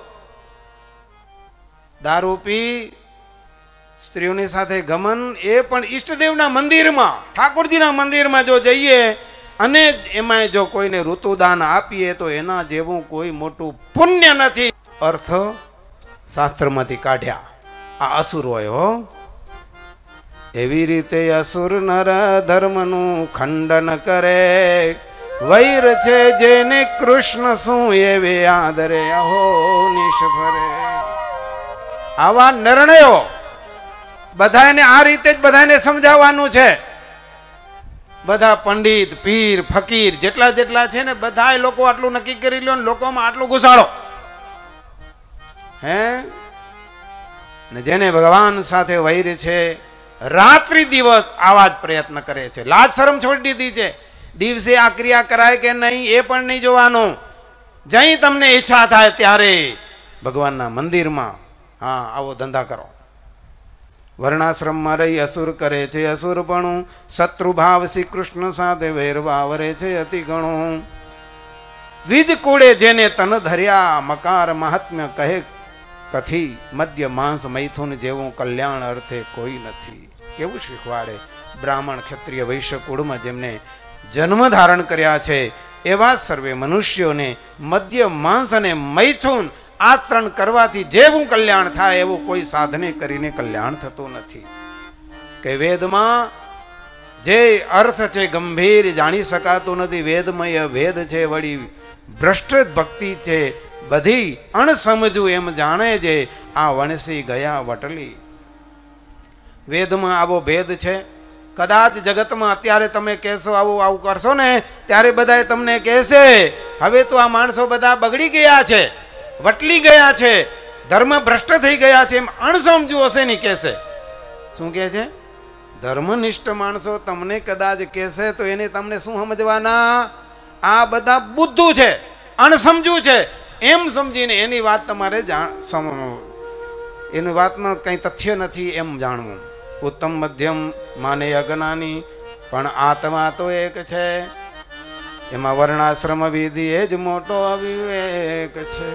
દારૂ પી, સ્ત્રીઓની સાથે ગમન, એ પણ ઈષ્ટદેવના મંદિરમાં, ઠાકોરજીના મંદિરમાં જો જઈએ અને એમાં જો કોઈને ઋતુદાન આપીએ તો એના જેવું કોઈ મોટું પુણ્ય નથી. અર્થ શાસ્ત્રમાંથી કાઢ્યા. આ અસુર હોય હો. એવી રીતે અસુર નર ધર્મનું ખંડન કરે. વૈર છે જેને કૃષ્ણ શું એવે આદરે અહો નિષ્ફરે. આવા નિર્ણયો બધાને આ રીતે જ બધાને સમજાવવાનું છે. બધા પંડિત, પીર, ફકીર જેટલા જેટલા છે ને બધા લોકો આટલું નક્કી કરી લો ને લોકોમાં આટલું ઘુસાડો. હે ને જેને ભગવાન સાથે વૈર છે રાત્રિ દિવસ આવા જ પ્રયત્ન કરે છે. લાજ શરમ છોડી દીધી છે. દિવસે આ ક્રિયા કરાય કે નહીં એ પણ નહીં જોવાનું. જઈ તમને ઈચ્છા થાય ત્યારે ભગવાનના મંદિરમાં હા આવો ધંધા કરો. વર્ણાશ્રમમાં રહી અસુર કરે છે અસુરપણું, શત્રુભાવ શ્રી કૃષ્ણ સાથે વૈરવા વરે છે અતિ ઘણું. વિજ કુળે જેને તન ધર્યા, મકાર મહાત્મ્ય કહે કથી, મધ્ય માંસ મૈથુન જેવું કલ્યાણ અર્થે કોઈ નથી. કેવું શીખવાડે બ્રાહ્મણ ક્ષત્રિય વૈશ્ય કુળમાં જેમને જન્મ ધારણ કર્યા છે એવા સર્વે મનુષ્યોને મધ્ય માંસ અને મૈથુન આ ત્રણ કરવાથી જેવું કલ્યાણ થાય એવું કોઈ સાધને કરીને કલ્યાણ થતું નથી. કે વેદમાં જે અર્થ છે ગંભીર જાણી શકાતું નથી. વેદમય વેદ છે વળી ભ્રષ્ટ ભક્તિ છે બધી અણસમજું એમ જાણે છે આ વણસી ગયા વટલી. વેદમાં આવો ભેદ છે. કદાચ જગતમાં અત્યારે તમે કહેશો આવું આવું કરશો ને ત્યારે બધા તમને કહેશે હવે તો આ માણસો બધા બગડી ગયા છે, વટલી ગયા છે, ધર્મ ભ્રષ્ટ થઈ ગયા છે એમ અણસમજુ હશે ને કહેશે. શું કહે છે? ધર્મનિષ્ઠ માણસો તમને કદાચ કહેશે તો એને તમને શું સમજવાના? આ બધા બુદ્ધુ છે, અણસમજુ છે એમ સમજીને એની વાત તમારે એની વાતમાં કંઈ તથ્ય નથી એમ જાણવું. ઉત્તમ મધ્યમ માને અજ્ઞાની પણ આત્મા તો એક છે. એમાં વર્ણાશ્રમ વિધિ એ જ મોટો અવિવેક છે.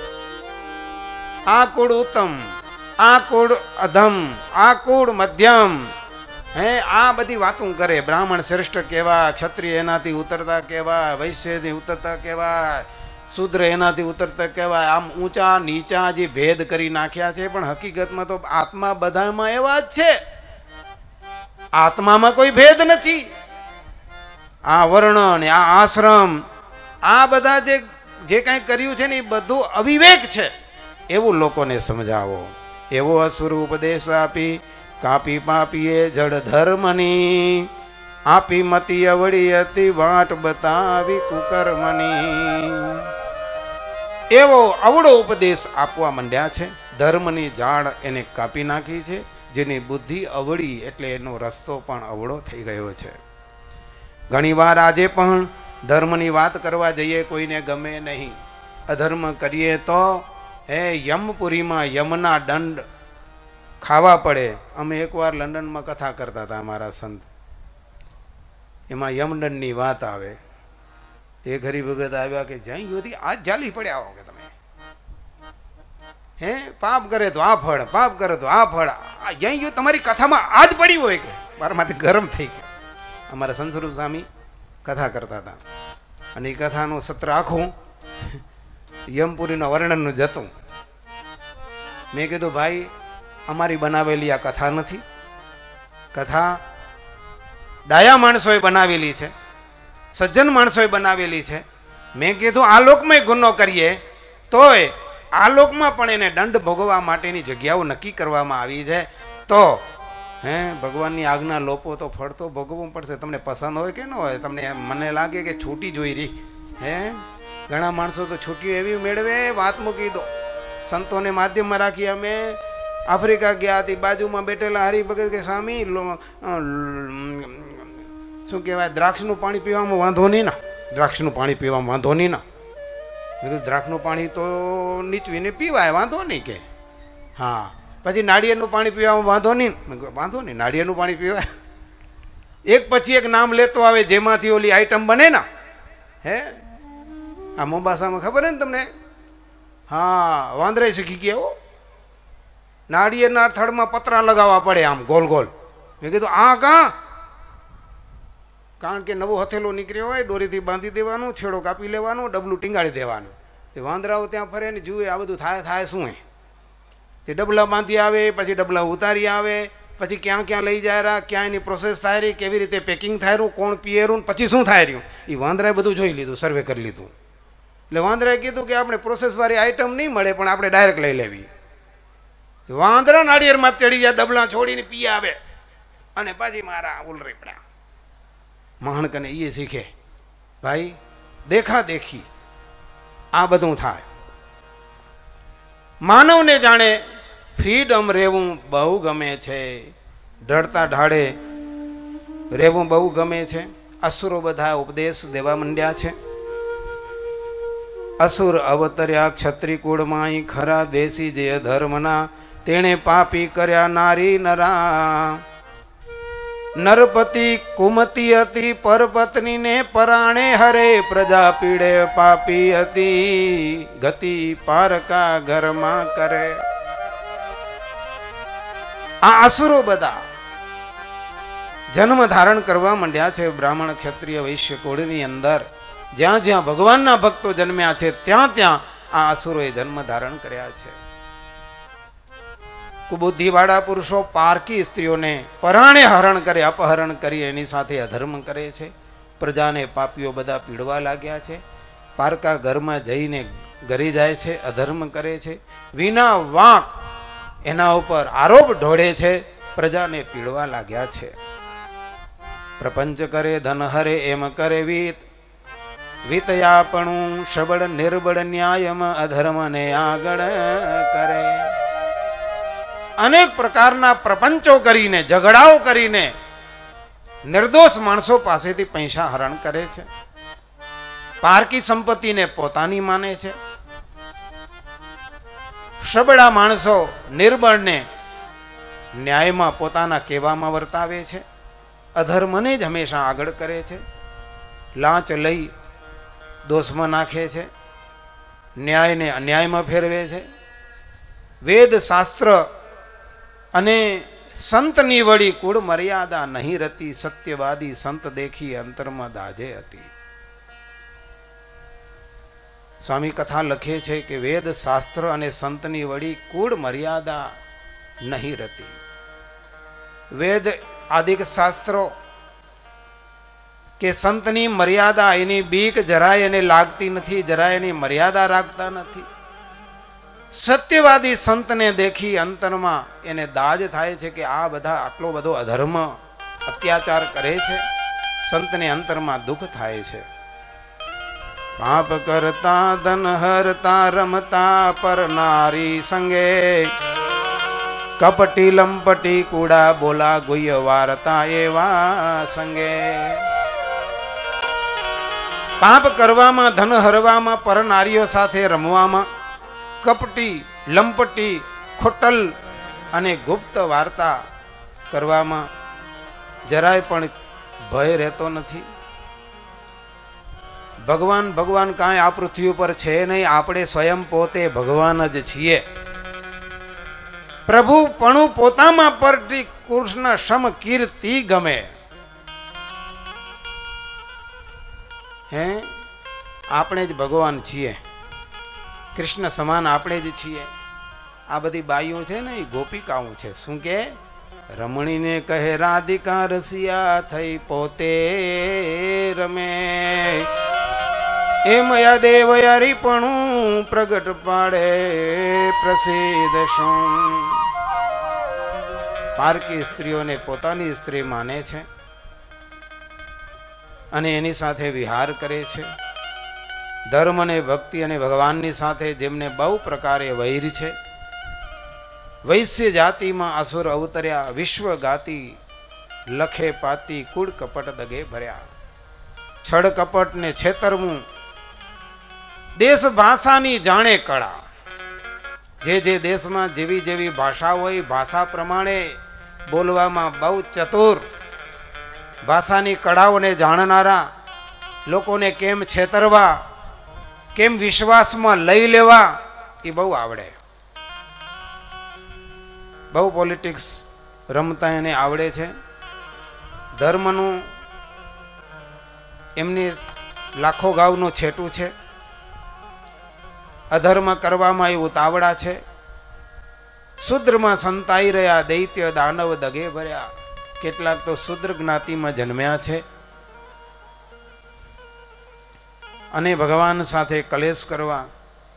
આ કુળ ઉત્તમ, આ કુળ અધમ, આ કુળ મધ્યમ, હે આ બધી વાતો કરે. બ્રાહ્મણ શ્રેષ્ઠ કેવા, ક્ષત્રિય એનાથી ઉતરતા કેવા, વૈશ્યથી ઉતરતા કેવા, શુદ્ર એનાથી ઉતરતા કહેવાય. આમ ઊંચા નીચા જે ભેદ કરી નાખ્યા છે પણ હકીકતમાં તો આત્મા બધામાં એવા જ છે. આત્મામાં કોઈ ભેદ નથી. આ વર્ણ ને આ આશ્રમ આ બધા જે જે કંઈ કર્યું છે ને એ બધું અવિવેક છે એવું લોકોને સમજાવો. એવો અસુર ઉપદેશ આપી કાપી પાપીએ જડ ધર્મની, આપી મતી અવળી હતી વાટ બતાવી કુકર્મની. એવો અવળો ઉપદેશ આપવા માંડ્યા છે. ધર્મની ઝાડ એને કાપી નાખી છે. જેની બુદ્ધિ અવળી એટલે એનો રસ્તો પણ અવળો થઈ ગયો છે. ઘણી વાર આજે પણ ધર્મની વાત કરવા જઈએ કોઈને ગમે નહીં. અધર્મ કરીએ તો હે યમપુરીમાં યમના દંડ ખાવા પડે. અમે એકવાર લંડનમાં કથા કરતા હતા અમારા સંત, એમાં યમદંડની વાત આવે. એ ઘરી ભગત આવ્યા કે જઈ ગયો આજ જાલી પડ્યા હો કે તમે હે પાપ કરે તો આ ફળ, પાપ કરે તો આ ફળ. જઈ ગયો તમારી કથામાં આજ પડી હોય કે મારામાંથી ગરમ થઈ ગયો. અમારા સંસ્વરૂપ સ્વામી કથા કરતા હતા અને એ કથાનું સત્ર આખું યમપુરીના વર્ણનનું જ હતું. મેં કીધું ભાઈ અમારી બનાવેલી આ કથા નથી, કથા ડાયા માણસોએ બનાવેલી છે, સજ્જન માણસોએ બનાવેલી છે. મેં કીધું આ લોકમાં ગુનો કરીએ તોય આ લોકમાં પણ એને દંડ ભોગવવા માટેની જગ્યાઓ નક્કી કરવામાં આવી છે. તો હે ભગવાનની આજ્ઞા લોપો તો ફળ તો ભોગવવું પડશે. તમને પસંદ હોય કે ન હોય. તમને મને લાગે કે છૂટી જોઈ રહી હે ઘણા માણસો તો છૂટીઓ એવી મેળવે વાત મૂકી દો. સંતોને માધ્યમમાં રાખી અમે આફ્રિકા ગયા હતી, બાજુમાં બેઠેલા હરિભગત કે સ્વામી શું કહેવાય દ્રાક્ષનું પાણી પીવામાં વાંધો નહીં ના, દ્રાક્ષનું પાણી પીવામાં વાંધો નહીં ના. મેં કીધું દ્રાક્ષનું પાણી તો નીચવીને પીવાય વાંધો નહીં કે હા. પછી નાળિયેરનું પાણી પીવામાં વાંધો નહીં. વાંધો નહીં નાળિયેરનું પાણી પીવાય. એક પછી એક નામ લેતો આવે જેમાંથી ઓલી આઈટમ બને ના. હે આ મોંબાસામાં ખબર હે ને તમને? હા વાંદરે શીખી ગયા હો. નાળિયેરના થડમાં પતરા લગાવવા પડે આમ ગોલ ગોલ. મેં કીધું આ કાં? કારણ કે નવો હથેલો નીકળ્યો હોય દોરીથી બાંધી દેવાનું, છેડો કાપી લેવાનો, ડબલું ટીંગાડી દેવાનું. તે વાંદરાઓ ત્યાં ફરે ને જુએ આ બધું થાય થાય શું હે. તે ડબલા બાંધી આવે, પછી ડબલા ઉતારી આવે, પછી ક્યાં ક્યાં લઈ જાય રહ્યા, ક્યાં એની પ્રોસેસ થાય રહી, કેવી રીતે પેકિંગ થાય રહ્યું, કોણ પીએ રહ્યું, પછી શું થાય રહ્યું. એ વાંદરાએ બધું જોઈ લીધું, સર્વે કરી લીધું. એટલે વાંદરાએ કીધું કે આપણે પ્રોસેસવાળી આઈટમ નહીં મળે પણ આપણે ડાયરેક્ટ લઈ લેવી. વાંદરા નાળિયેરમાં ચડી જાય, ડબલા છોડીને પી આવે અને પછી મારા ઉલરી પડ્યા. મહાણકને એ શીખે ભાઈ દેખા દેખી આ બધું થાય. માનવને જાણે ફ્રીડમ રહેવું બહુ ગમે છે, ઢળતા ઢાળે રહેવું બહુ ગમે છે. અસુરો બધા ઉપદેશ દેવા માંડ્યા છે. અસુર અવતર્યા ક્ષત્રિય કુળમાં ખરા દેશી જે અધર્મના, તેણે પાપી કર્યા નારી નરા. નરપતિ કુમતી હતી પરપત્નીને પરાણે, હરે પ્રજા પીડે પાપી હતી, ગતિ પારકા ઘરમાં કરે. આ અસુરો બધા જન્મ ધારણ કરવા માંડ્યા છે બ્રાહ્મણ ક્ષત્રિય વૈશ્ય કુળની અંદર. જ્યાં જ્યાં ભગવાનના ભક્તો જન્મ્યા છે ત્યાં ત્યાં આ અસુરોએ જન્મ ધારણ કર્યા છે. કુબુદ્ધિવાળા પુરુષો પારકી સ્ત્રીઓને પરાણે હરણ કરે, અપહરણ કરી એની સાથે અધર્મ કરે છે. પ્રજાને પાપીઓ બધા પીડવા લાગ્યા છે. પારકા ઘરમાં જઈને ગરી જાય છે, અધર્મ કરે છે. વિના વાંક એના ઉપર આરોપ ઢોળે છે, પ્રજાને પીડવા લાગ્યા છે. પ્રપંચ કરે ધન હરે એમ કરે વીત, વિતયાપણું સબળ નિર્બળ ન્યાયમ અધર્મને આગળ કરે. અનેક પ્રકારના પ્રપંચો કરીને, ઝઘડાઓ કરીને નિર્દોષ માણસો પાસેથી પૈસા હરણ કરે છે. પારકી સંપત્તિને પોતાની માને છે. સબળા માણસો નિર્બળને ન્યાયમાં પોતાના કહેવામાં વર્તાવે છે. અધર્મને જ હંમેશા આગળ કરે છે. લાંચ લઈ દોષમાં નાખે છે, ન્યાયને અન્યાયમાં ફેરવે છે. વેદ શાસ્ત્ર અને સંતની વળી કુળ મર્યાદા નહીં રતી, સત્યવાદી સંત દેખી અંતરમાં દાજે હતી. સ્વામી કથા લખે છે કે વેદ શાસ્ત્ર અને સંતની વળી કુળ મર્યાદા નહીં રતી. વેદ આદિક શાસ્ત્રો કે સંતની મર્યાદા, એની બીક જરાય એને લાગતી નથી, જરાય એની મર્યાદા રાખતા નથી. સત્યવાદી સંતને દેખી અંતરમાં એને દાજ થાય છે કે આ બધા આટલો બધો અધર્મ અત્યાચાર કરે છે. સંતને અંતરમાં દુઃખ થાય છે. પાપ કરતા ધન હરતા રમતા પર નારી સંગે, કપટી લંપટી કુડા બોલા ગુય વારતા એવા સંગે. પાપ કરવામાં, ધન હરવામાં, પર નારીઓ સાથે રમવામાં, કપટી લંપટી ખોટલ અને ગુપ્ત વાર્તા કરવામાં જરાય પણ ભય રહેતો નથી. ભગવાન ભગવાન કાંઈ આ પૃથ્વી ઉપર છે નહીં. આપણે સ્વયં પોતે ભગવાન જ છીએ. પ્રભુ પણ પોતામાં પરથી કૃષ્ણ સમ કીર્તિ ગમે. હે, આપણે જ ભગવાન છીએ. કૃષ્ણ સમાન આપણે જ છીએ. આ બધી બાઈઓ છે ને એ ગોપિકાઓ છે. શું કે રમણીને કહે રાધિકા રસિયા થઈ પોતે રમે, એ મયા દેવ યારીપણું પ્રગટ પાડે પ્રસિદ્ધ શું. પારકી સ્ત્રીઓને પોતાની સ્ત્રી માને છે અને એની સાથે વિહાર કરે છે. ધર્મ અને ભક્તિ અને ભગવાનની સાથે જેમને બહુ પ્રકારે વૈર છે. વૈશ્ય જાતિમાં અસુર અવતર્યા, વિશ્વ ગાતી લખે પાતી, કુળ કપટ દગે ભર્યા. છળ કપટ ને છેતરવું, દેશ ભાષાની જાણે કળા. જે જે દેશમાં જેવી જેવી ભાષા હોય, ભાષા પ્રમાણે બોલવામાં બહુ ચતુર, ભાષાની કળાઓને જાણનારા, લોકોને કેમ છેતરવા, કેમ વિશ્વાસમાં લઈ લેવા, એ બહુ આવડે. બહુ પોલિટિક્સ રમતા એને આવડે છે. ધર્મનું એમની લાખો ગાવનું છેટું છે. અધર્મ કરવામાં એ ઉતાવળા છે. શુદ્રમાં સંતાઈ રહ્યા, દૈત્ય દાનવ દગે ભર્યા. કેટલાક તો શુદ્ર જ્ઞાતિમાં જન્મ્યા છે અને ભગવાન સાથે કલેશ કરવા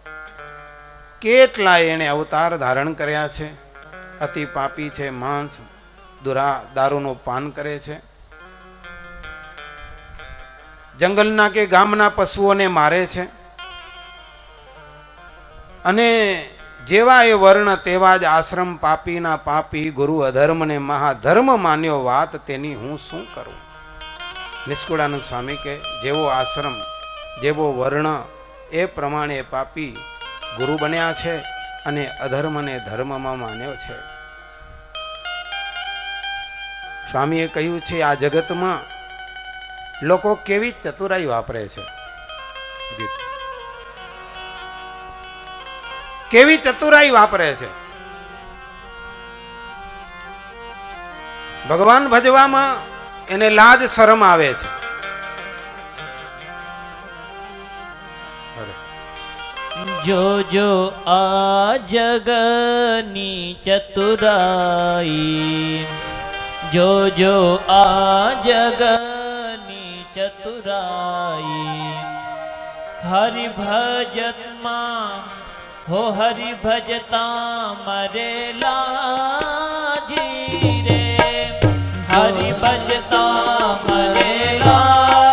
કેટલાય એને અવતાર ધારણ કર્યા છે. અતિ પાપી છે. માંસ દુરા દારૂનું પાન કરે છે. જંગલના કે ગામના પશુઓને મારે છે અને જેવા એ વર્ણ તેવા જ આશ્રમ. પાપીના પાપી ગુરુ અધર્મને મહાધર્મ માન્યો, વાત તેની હું શું કરું. નિષ્કુળાનંદ સ્વામી કે જેવો આશ્રમ જેવો વર્ણ એ પ્રમાણે પાપી ગુરુ બન્યા છે અને અધર્મને ધર્મમાં માન્યો છે. સ્વામીએ કહ્યું છે આ જગતમાં લોકો કેવી ચતુરાઈ વાપરે છે. કેવી ચતુરાઈ વાપરે છે. ભગવાન ભજવામાં એને લાજ શરમ આવે છે. જો જો આ જગની ચતુરાઈ, જો જો આ જગની ચતુરાઈ, હરિ ભજતમાં હો હરિ ભજતા મરેલા જી રે, હરિ ભજતા મરેલા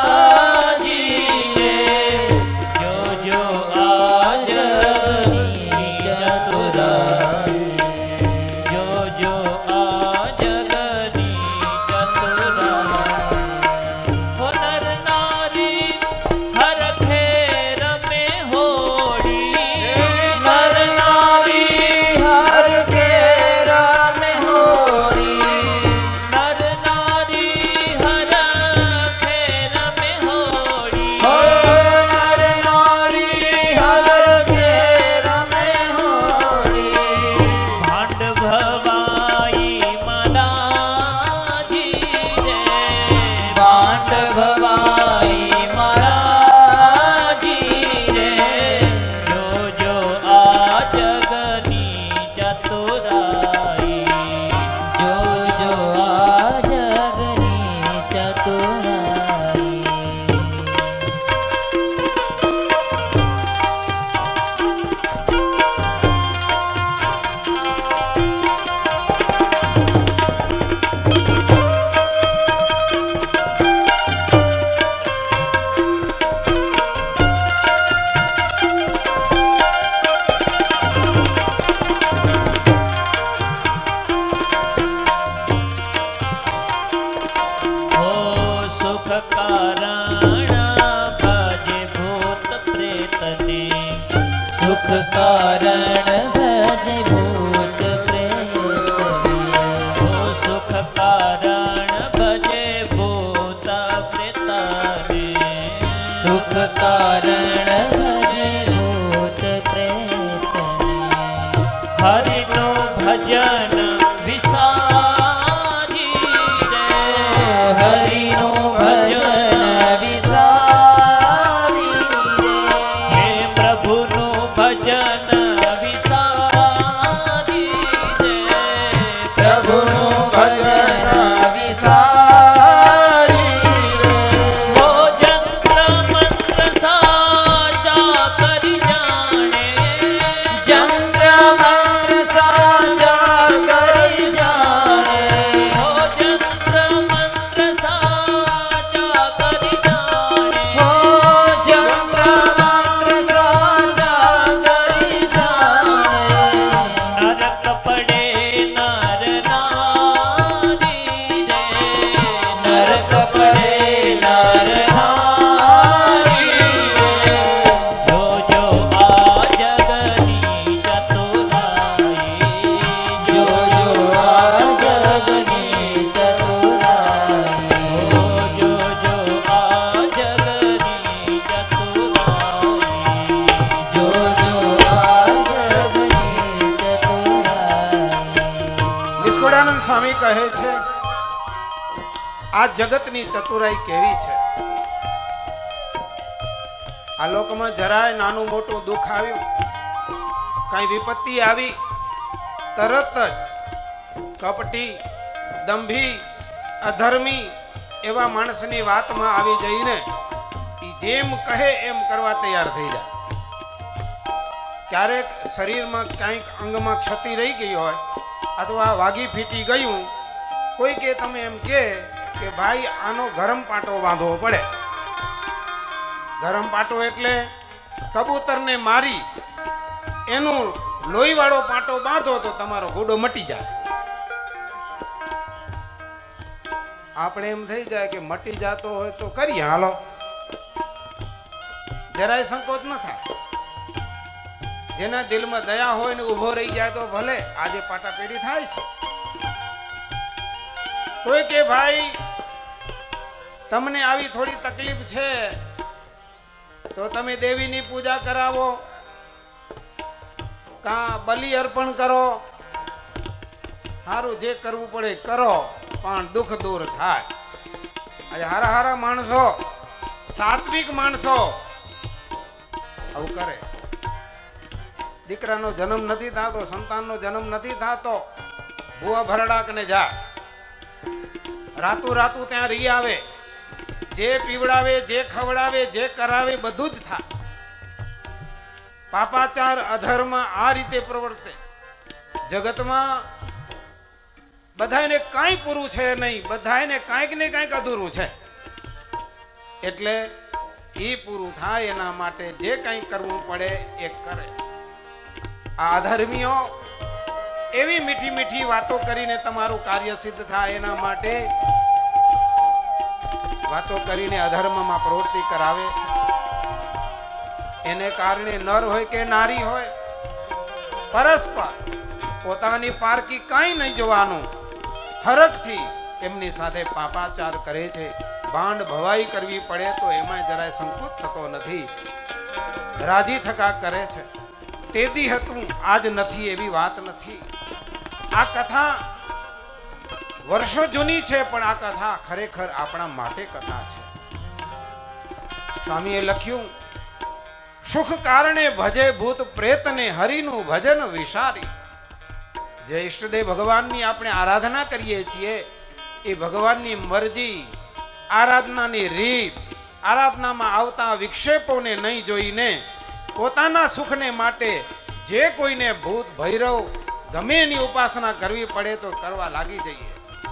સ્વામી કહે છે આ જગતની ચતુરાઈ કેવી છે. આ લોકમાં જરાય નાનું મોટું દુઃખ આવ્યું, કઈ વિપત્તિ આવી, તરત જ કપટી, દંભી, અધર્મી એવા માણસની વાતમાં આવી જઈને જેમ કહે એમ કરવા તૈયાર થઈ જાય. ક્યારેક શરીરમાં કંઈક અંગમાં ક્ષતિ રહી ગઈ હોય અથવા વાગી ફીટી ગયું, કોઈ કે તમે એમ કે કે ભાઈ આનો ગરમ પાટો બાંધવો પડે. ગરમ પાટો એટલે કબૂતરને મારી એનું લોહીવાળો પાટો બાંધો તો તમારો ઘોડો મટી જાય. આપણે એમ થઈ જાય કે મટી જાતો હોય તો કરીએ, હાલો, જરાય સંકોચ ન થાય. જેના દિલમાં દયા હોય ને ઉભો રહી જાય તો ભલે. આજે પાટાપેડી થાય છે. કોઈ કે ભાઈ તમને આવી થોડી તકલીફ છે તો તમે દેવીની પૂજા કરાવો, કા બલિ અર્પણ કરો, સારું જે કરવું પડે કરો, પણ દુઃખ દૂર થાય. આજે હારા હારા માણસો, સાત્વિક માણસો આવું કરે. દીકરાનો જન્મ નથી થતો, સંતાનનો જન્મ નથી થતો, ભૂવા ભરડાકને જા, રાતું રાતું ત્યાં રહી આવે, જે પીવડાવે, જે ખવડાવે, જે કરાવે બધું જ થાય. પાપાચાર અધર્મ આ રીતે પ્રવર્તે. જગતમાં બધાને કાંઈ પૂરું છે નહીં, બધાને કાંઈક ને કાંઈક અધૂરું છે. એટલે એ પૂરું થાય એના માટે જે કાંઈ કરવું પડે એ કરે. આ અધર્મીઓ એવી મીઠી મીઠી વાતો કરીને તમારું કાર્ય સિદ્ધ થાય એના માટે વાતો કરીને અધર્મમાં પ્રવૃત્તિ કરાવે છે. એને કારણે નર હોય કે નારી હોય, પરસ્પર પોતાની પારકી કાંઈ નહીં જોવાનું, હરખથી એમની સાથે પાપાચાર કરે છે. ભાંડ ભવાઈ કરવી પડે તો એમાં જરાય સંકોચ થતો નથી, રાજી થકા કરે છે. તેદી હતું આજ નથી એવી વાત નથી. આ કથા વર્ષો જૂની છે, પણ આ કથા ખરેખર આપણા માટે કથા છે. સ્વામીએ લખ્યું, સુખ કારણે ભજે ભૂત પ્રેતને હરિનું ભજન વિસારી. જે ઈષ્ટદેવ ભગવાનની આપણે આરાધના કરીએ છીએ એ ભગવાનની મરજી, આરાધનાની રીત, આરાધનામાં આવતા વિક્ષેપોને નહીં જોઈને પોતાના સુખને માટે જે કોઈને ભૂત ભૈરવ ગમે એની ઉપાસના કરવી પડે તો કરવા લાગી જઈએ.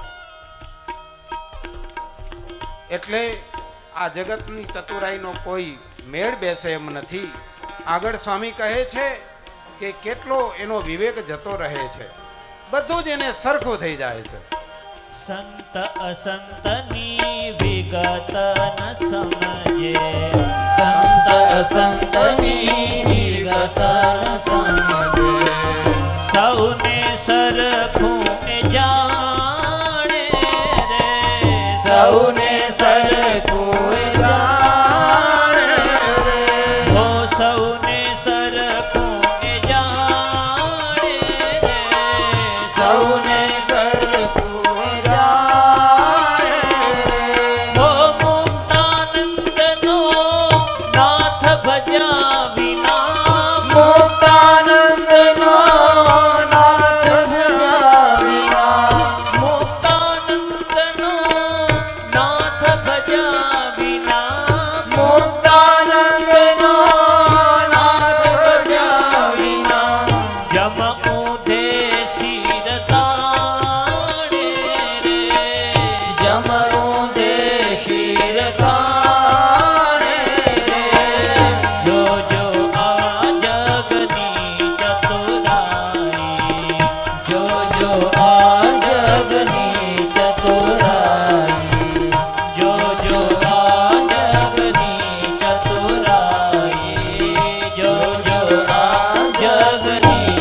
એટલે આ જગતની ચતુરાઈનો કોઈ મેળ બેસે એમ નથી. આગળ સ્વામી કહે છે કે કેટલો એનો વિવેક જતો રહે છે, બધું જ એને સરખું થઈ જાય છે. સંત અસંતની વિગત ન સમજે, સંત અસંતની વિગત ન સમજે, સૌને સરખું એ જાણે રે, સૌને સરખું જાણે રે, હો સૌને સરખું એ જાણે રે, સૌને સરખું જાણે રે, હો મુક્તાનંદનો નાથ ભજ્યા વિના, મુક્તાનંદનો નાથ ભજ્યા વિના, મુક્તાનંદનો નાથ ભજ્યા વિના, મુક્તાનંદનો નાથ ભજ્યા વિના, જમ ઉદેશી રતાણે રે, જમરું દેશી રતાણે રે, જો જો આ જગની ચતુરાઈ, જો જો આ જગની ચતુરાઈ, જો જો આ જગની ચતુરાઈ, જો જો આ જગની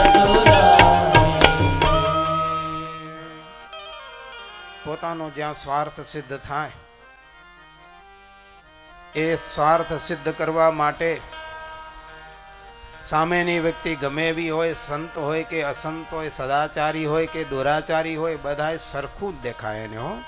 પોતાનો જ્યાં સ્વાર્થ સિદ્ધ થાય એ સ્વાર્થ સિદ્ધ કરવા માટે સામેની વ્યક્તિ ગમે એવી હોય, સંત હોય કે અસંત હોય, સદાચારી હોય કે દુરાચારી હોય, બધાય સરખું જ દેખાય એને. હો,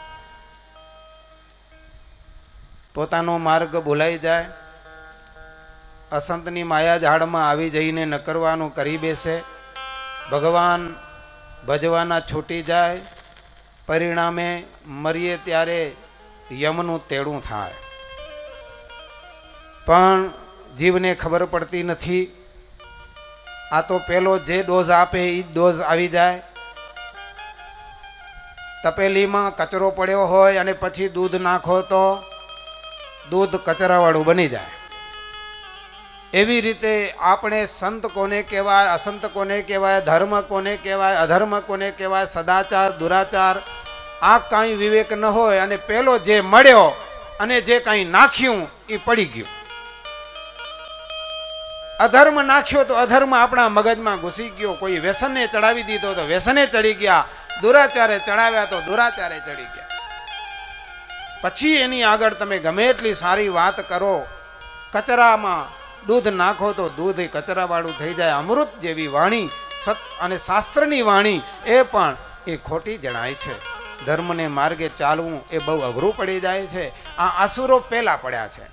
પોતાનો માર્ગ ભૂલાઈ જાય, અસંતની માયા ઝાડમાં આવી જઈને ન કરવાનું કરી બેસે, ભગવાન ભજવાના છૂટી જાય, પરિણામે મરીએ ત્યારે યમનું તેડું થાય. પણ જીવને ખબર પડતી નથી. આ તો પેલો જે ડોઝ આપે એ જ ડોઝ આવી જાય. તપેલીમાં કચરો પડ્યો હોય અને પછી દૂધ નાખો તો દૂધ કચરાવાળું બની જાય. એવી રીતે આપણે સંત કોને કહેવાય, અસંત કોને કહેવાય, ધર્મ કોને કહેવાય, અધર્મ કોને કહેવાય, સદાચાર દુરાચાર આ કાંઈ વિવેક ન હોય અને પેલો જે મળ્યો અને જે કાંઈ નાખ્યું એ પડી ગયું. અધર્મ નાખ્યો તો અધર્મ આપણા મગજમાં ઘૂસી ગયો. કોઈ વ્યસને ચડાવી દીધો તો વ્યસને ચડી ગયા. દુરાચારે ચડાવ્યા તો દુરાચારે ચડી ગયા. પછી એની આગળ તમે ગમે એટલી સારી વાત કરો, કચરામાં દૂધ નાખો તો દૂધ કચરાવાળું થઈ જાય. અમૃત જેવી વાણી સત અને શાસ્ત્રની વાણી એ પણ એ ખોટી જણાય છે. ધર્મને માર્ગે ચાલવું એ બહુ અઘરું પડી જાય છે. આ આસુરો પેલા પડ્યા છે.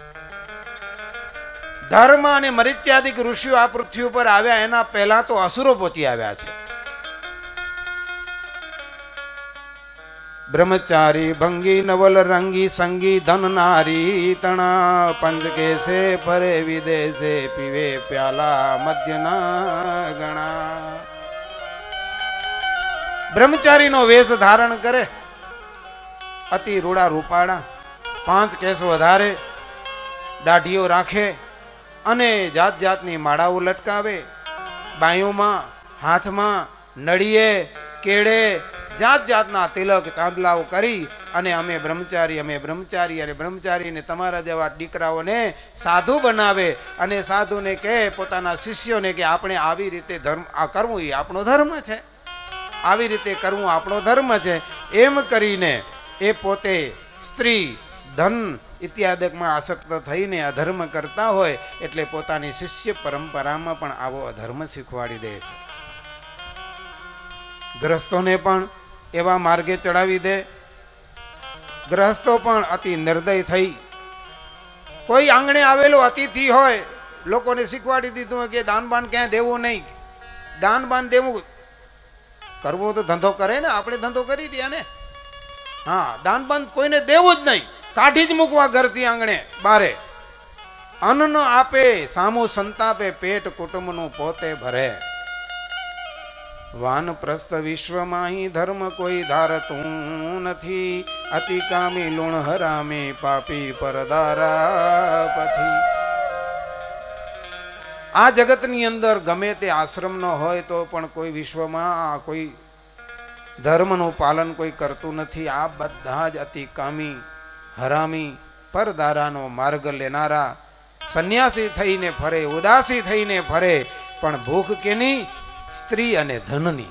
ધર્મ અને મરિત્યાદિક ઋષિઓ આ પૃથ્વી ઉપર આવ્યા એના પહેલા તો અસુરો પહોંચી આવ્યા છે. બ્રહ્મચારી ભંગી નવલ રંગી સંગી ધન નારી તણા પંચ કેસે ફરે વિદેશે પીવે પ્યાલા મધ્યના ગણા. બ્રહ્મચારીનો વેશ ધારણ કરે, અતિ રૂડા રૂપાળા, પાંચ કેસ વધારે, દાઢીઓ રાખે અને જાત જાતની માળાઓ લટકાવે, બાયુમાં હાથમાં નળીએ કેળે જાત જાતના તિલક ચાંદલાઓ કરી અને અમે બ્રહ્મચારી અમે બ્રહ્મચારી અને બ્રહ્મચારીને તમારા જેવા દીકરાઓને સાધુ બનાવે અને સાધુને કહે પોતાના શિષ્યોને કે આપણે આવી રીતે ધર્મ આ કરવું એ આપણો ધર્મ છે, આવી રીતે કરવું આપણો ધર્મ છે. એમ કરીને એ પોતે સ્ત્રી ધન ઇત્યાદિકમાં આસક્ત થઈને અધર્મ કરતા હોય એટલે પોતાની શિષ્ય પરંપરામાં પણ આવો અધર્મ શીખવાડી દે છે. ગ્રસ્તોને પણ એવા માર્ગે ચડાવી દે. ગ્રહસ્થો પણ અતિ નિર્દય થઈ કોઈ આંગણે આવેલો અતિથિ હોય લોકોને શીખવાડી દીધું હોય કે દાનબાન ક્યાંય દેવું નહીં. દાનબાન દેવું કરવું તો ધંધો કરે ને, આપણે ધંધો કરી રહ્યા ને. હા, દાનબાન કોઈને દેવું જ નહીં, કાઢી જ મૂકવા ઘરથી આંગણે બારે. અન્ન આપે સામુ સંતાપે પેટ કુટુંબનું પોતે ભરે. વાનપ્રસ્થ વિશ્વમાં ધર્મ કોઈ ધારતું નથી, અતિ કામી લુણ હરામે પાપી પરદારા પથી. આ જગતની અંદર ગમે તે આશ્રમ નો હોય તો પણ કોઈ વિશ્વમાં કોઈ ધર્મનું પાલન કોઈ કરતું નથી. આ બધા જ અતિ કામી હરામી પરદારાનો માર્ગ લેનારા સંન્યાસી થઈને ફરે, ઉદાસી થઈને ફરે, પણ ભૂખ કેની? સ્ત્રી અને ધનની.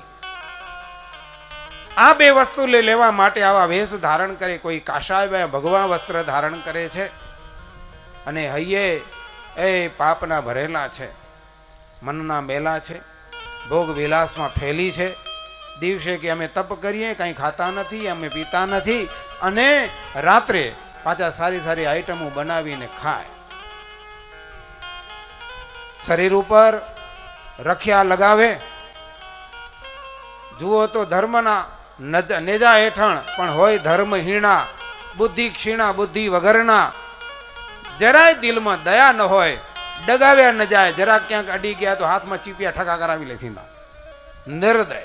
આ બે વસ્તુ લેવા માટે આવા વેશ ધારણ કરે. કોઈ કાશાય ભગવા વસ્ત્ર ધારણ કરે છે અને હૈયે એ પાપના ભરેલા છે, મનના મેલા છે, ભોગ વિલાસમાં ફેલી છે. દિવસે કે અમે તપ કરીએ, કંઈ ખાતા નથી, અમે પીતા નથી, અને રાત્રે પાછા સારી સારી આઈટમો બનાવીને ખાય. શરીર ઉપર રખ્યા લગાવે. જુઓ તો ધર્મના નેજા હેઠળ પણ હોય ધર્મહીણા, બુદ્ધિ ક્ષીણા, બુદ્ધિ વગરના. જરાય દિલમાં દયા ન હોય, ડગાવ્યા ન જાય. જરા ક્યાંક અડી ગયા તો હાથમાં ચીપિયા ઠકા કરાવી લે સીધા. નિર્દય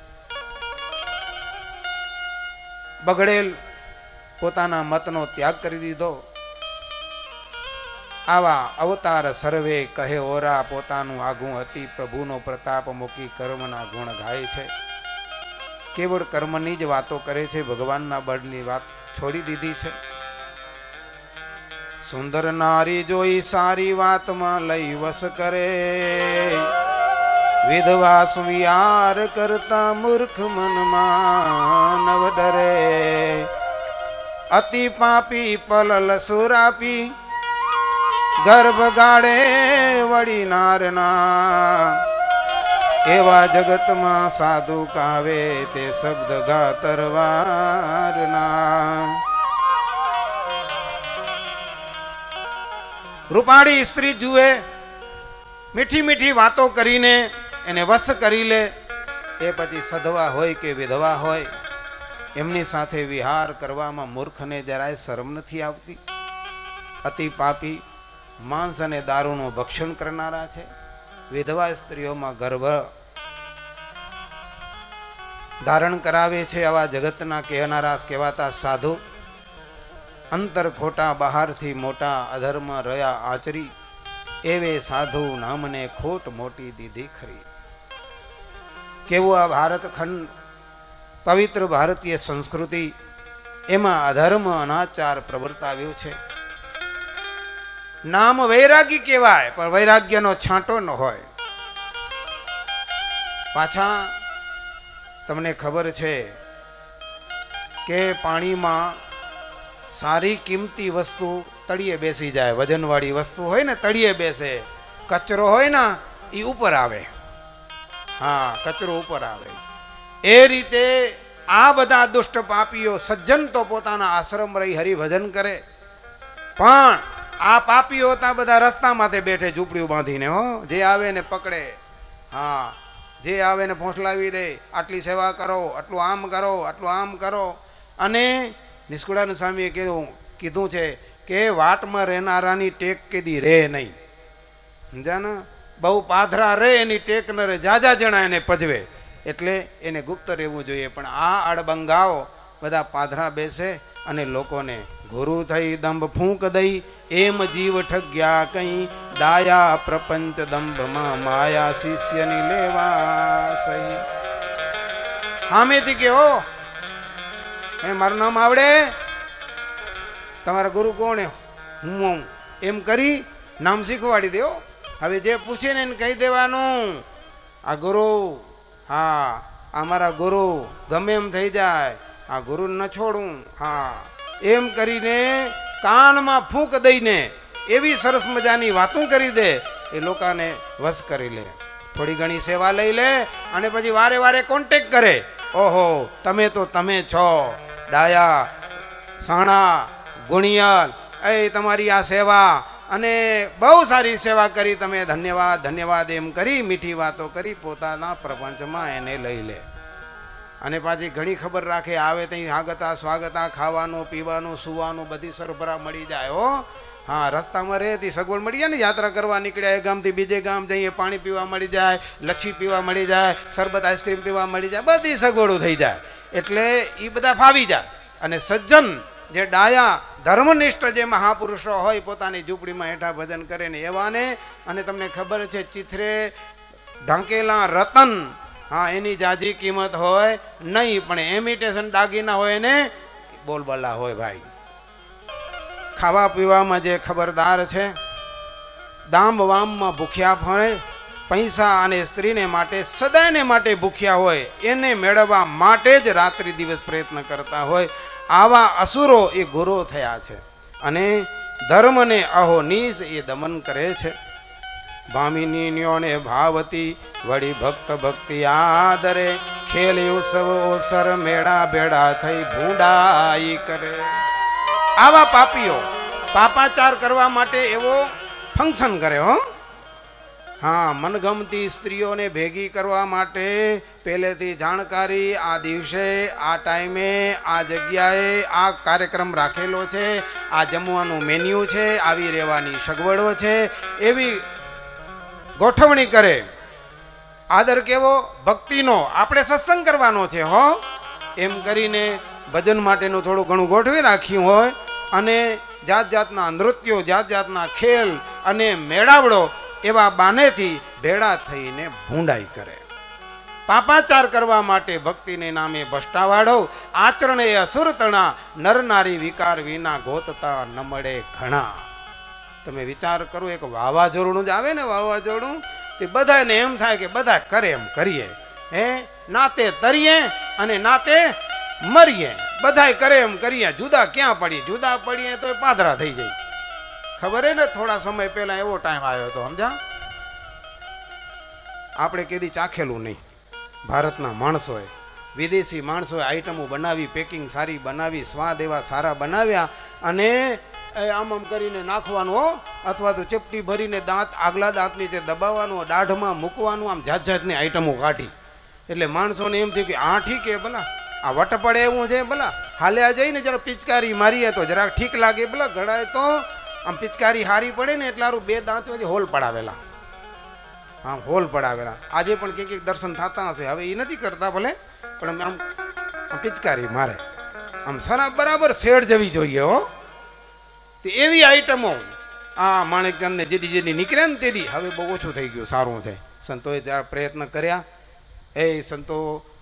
બગડેલ પોતાના મતનો ત્યાગ કરી દીધો. આવા અવતાર સર્વે કહે ઓરા, પોતાનું આગું હતી પ્રભુનો પ્રતાપ મૂકી કર્મના ગુણ ગાય છે. કેવળ કર્મની જ વાતો કરે છે, ભગવાનના બળની વાત છોડી દીધી છે. સુંદર નારી જોઈ સારી વાતમાં લઈ વસ કરે, વિધવા સુવિયાર કરતા મૂર્ખ મનમાં નવ ડરે. અતિ પાપી પલલ સુરાપી ગર્ભ ગાળે વળી નારના. એવા જગતમાં સાધુ કાવે તે શબ્દ ગાતરવારના. રૂપાળી સ્ત્રી જુએ, મીઠી મીઠી વાતો કરીને એને વશ કરી લે. એ પછી સધવા હોય કે વિધવા હોય એમની સાથે વિહાર કરવામાં મૂર્ખને જરાય શરમ નથી આવતી. અતિ પાપી માંસ અને દારૂનું ભક્ષણ કરનારા છે. વિધવા સ્ત્રીઓમાં ગર્ભ ધારણ કરાવે છે. આવા જગતના કહેનારા કહેવાતા સાધુ અંતર ખોટા બહારથી મોટા અધર્મ રહ્યા આચરી. એવે સાધુ નામને ખોટ મોટી દીધી ખરી. કેવું આ ભારત ખંડ પવિત્ર ભારતીય સંસ્કૃતિ એમાં અધર્મ અનાચાર પ્રવર્તાવ્યો છે. નામ વૈરાગી કહેવાય પણ વૈરાગ્યનો છાંટો ન હોય. પાછા તમને ખબર છે કે પાણીમાં સારી કિંમતી વસ્તુ તળિયે બેસી જાય. વજનવાળી વસ્તુ હોય ને તળિયે બેસે, કચરો હોય ને એ ઉપર આવે. હા, કચરો ઉપર આવે. એ રીતે આ બધા દુષ્ટ પાપીઓ, સજ્જન તો પોતાના આશ્રમ રહી હરિભજન કરે, પણ આ પાપીઓ હતા બધા રસ્તા માથે બેઠે ઝૂંપડીઓ બાંધીને. હો, જે આવે ને પકડે, હા, જે આવે ને ફોસલાવી દે, આટલી સેવા કરો, આટલું આમ કરો, આટલું આમ કરો. અને નિષ્કુળાનંદ સ્વામીએ કીધું કીધું છે કે વાટમાં રહેનારાની ટેક કેદી રહે નહીં. સમજ્યા ને? બહુ પાથરા રહે એની ટેક ન રહે, જાજા જણા એને પજવે. એટલે એને ગુપ્ત રહેવું જોઈએ. પણ આ અડબંગાઓ બધા પાથરા બેસે અને લોકોને ગુરુ થઈ દંભ ફૂંક દઈ, એમ જીવ ઠગ્યા કઈ, દાયા પ્રપંચ દંભમાં માયા શિષ્યની લેવા સહી. હામેથી કે હો એ મારું નામ આવડે, તમારા ગુરુ કોણ? હું હું એમ કરી નામ શીખવાડી દો. હવે જે પૂછે ને એને કહી દેવાનું આ ગુરુ. હા, અમારા ગુરુ ગમે એમ થઈ જાય, આ ગુરુ ન છોડું. હા, એમ કરીને કાનમાં ફૂંક દઈને એવી સરસ મજાની વાતો કરી દે, એ લોકોને વશ કરી લે. થોડી ઘણી સેવા લઈ લે અને પછી વારે વારે કોન્ટેક્ટ કરે. ઓહો, તમે તો તમે છો, ડાયા સાણા ગુણિયાલ, એ તમારી આ સેવા, અને બહુ સારી સેવા કરી તમે, ધન્યવાદ ધન્યવાદ એમ કરી મીઠી વાતો કરી પોતાના પ્રપંચમાં એને લઈ લે. અને પાછી ઘણી ખબર રાખે, આવે ત્યાં હાગતા સ્વાગતા, ખાવાનું પીવાનું સુવાનું બધી સરભરા મળી જાય. હો, હા, રસ્તામાં રહેતી સગવડ મળી જાય ને. યાત્રા કરવા નીકળ્યા, એક ગામથી બીજે ગામ જઈએ, પાણી પીવા મળી જાય, લચ્છી પીવા મળી જાય, શરબત આઈસ્ક્રીમ પીવા મળી જાય, બધી સગવડો થઈ જાય. એટલે એ બધા ફાવી જાય. અને સજ્જન જે ડાયા ધર્મનિષ્ઠ જે મહાપુરુષો હોય પોતાની ઝૂંપડીમાં હેઠા ભજન કરે ને એવાને. અને તમને ખબર છે ચિથરે ઢાંકેલા રતન, હા, એની જાજી કિંમત હોય નહીં, પણ ઇમિટેશન દાગીના હોય ને બોલબલા હોય. ભાઈ, ખાવા પીવામાં જે ખબરદાર છે, દામ વામમાં ભૂખ્યા ફરે, પૈસા અને સ્ત્રીને માટે સદાયને માટે ભૂખ્યા હોય, એને મેળવવા માટે જ રાત્રિ દિવસ પ્રયત્ન કરતા હોય. આવા અસુરો એ ગુરુ થયા છે. અને ધર્મને અહોનીશ એ દમન કરે છે. ભામિનીઓને ભાવતી વળી ભક્ત ભક્તિ આદરે, ખેલ ઉત્સવ ઓસર મેળા ભેડા થઈ ભૂંડાઈ કરે. આવા પાપીઓ પાપાચાર કરવા માટે એવો ફંક્શન કરે. હો, હા, મનગમતી સ્ત્રીઓને ભેગી કરવા માટે પહેલેથી જાણકારી, આ દિવસે આ ટાઈમે આ જગ્યાએ આ કાર્યક્રમ રાખેલો છે, આ જમવાનું મેન્યુ છે, આવી રહેવાની સગવડો છે, એવી ગોઠવણી કરે. આદર કેવો? ભક્તિનો. આપણે સત્સંગ કરવાનો છે. હો, એમ કરીને ભજન માટેનું થોડું ઘણું ગોઠવી રાખ્યું હોય. અને જાત જાતના નૃત્યો, જાત જાતના ખેલ અને મેળાવડો એવા બાનેથી ભેળા થઈને ભૂંડાઈ કરે. પાપાચાર કરવા માટે ભક્તિને નામે ભ્રષ્ટાવાળો, આચરણ એ અસુરતણા, નર નારી વિકાર વિના ગોતતા ન મળે ઘણા. તમે વિચાર કરો, એક વાવાઝોડું જ આવે ને, વાવાઝોડું, તે બધાને એમ થાય કે બધા કરે એમ કરીએ. હે, નાતે તરીએ અને નાતે મરીએ. બધા કરે એમ કરીએ. જુદા ક્યાં પડી? જુદા પડીએ તો પાદરા થઈ જાય. ખબર હે ને, થોડા સમય પહેલા એવો ટાઈમ આવ્યો હતો. સમજા? આપણે કેદી ચાખેલું નહીં. ભારતના માણસોએ, વિદેશી માણસોએ આઈટમો બનાવી, પેકિંગ સારી બનાવી, સ્વાદ એવા સારા બનાવ્યા, અને આમ આમ કરીને નાખવાનું, અથવા તો ચપટી ભરીને દાંત આગલા દાંત નીચે દબાવવાનું, દાઢમાં મૂકવાનું, આમ જાત જાતની આઈટમો કાઢી. એટલે માણસોને એમ થયું કે આ ઠીક હે, ભલા આ વટ પડે એવું છે, ભલા હાલ્યા જઈને જરા પિચકારી મારીએ તો જરાક ઠીક લાગે, ભલા ઘડાય તો આમ પિચકારી હારી પડે ને એટલારું બે દાંત વચ્ચે હોલ પડાવેલા. આમ હોલ પડાવેલા. આજે પણ કંઈક કંઈક દર્શન થતા હશે. હવે એ નથી કરતા ભલે, પણ આમ પિચકારી મારે, આમ સરા બરાબર શેડ જવી જોઈએ. હો, એવી આઈટમો આ માણેકચંદ ને જેડી જેડી નીકળે ને તેડી હવે બહુ ઓછું થઈ ગયું. સારું છે. સંતોએ ત્યારે પ્રયત્ન કર્યા. એ સંતો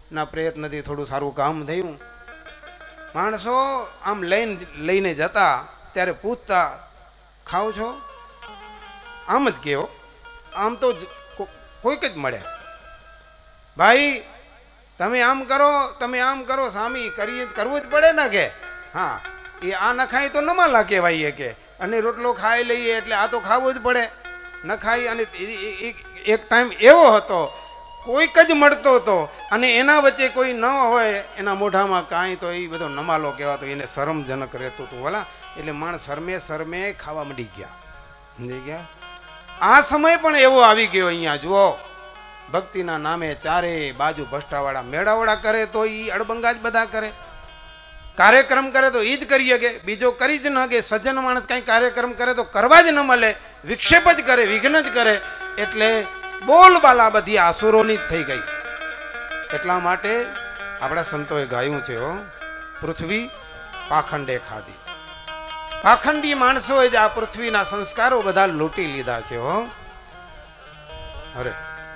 ના પ્રયત્નથી થોડું સારું કામ થયું. માણસો આમ લઈને લઈને જતા ત્યારે પૂછતા ખાવ છો? આમ જ કેવો, આમ તો કોઈક જ મળે, ભાઈ તમે આમ કરો તમે આમ કરો, સ્વામી કરીએ કરવું જ પડે ને કે હા એ આ ન ખાય તો નમાલા કહેવાય કે, અને રોટલો ખાઈ લઈએ એટલે આ તો ખાવું જ પડે, ન ખાઈ. અને એક ટાઈમ એવો હતો કોઈક જ મળતો હતો અને એના વચ્ચે કોઈ ન હોય, એના મોઢામાં કાંઈ, તો એ બધો નમાલો કહેવાતો, એને શરમજનક રહેતું હતું વાલા. એટલે માણસ શરમે શરમે ખાવા માંડી ગયા સમજી ગયા. આ સમય પણ એવો આવી ગયો. અહીંયા જુઓ, ભક્તિના નામે ચારે બાજુ ભ્રષ્ટાવાળા મેળાવડા કરે તો એ અડબંગા જ બધા કરે, કાર્યક્રમ કરે તો એ જ કરીએ કે બીજો કરી જ ન કે. સજ્જન માણસ કંઈ કાર્યક્રમ કરે તો કરવા જ ન મળે, વિક્ષેપ જ કરે, વિઘ્ન જ કરે. એટલે બોલબાલા બધી આસુરોની જ થઈ ગઈ. એટલા માટે આપણા સંતોએ ગાયું છે, હો પૃથ્વી પાખંડે ખાધી. પાખંડી માણસોએ જ આ પૃથ્વીના સંસ્કારો બધા લૂંટી લીધા છે. હો અરે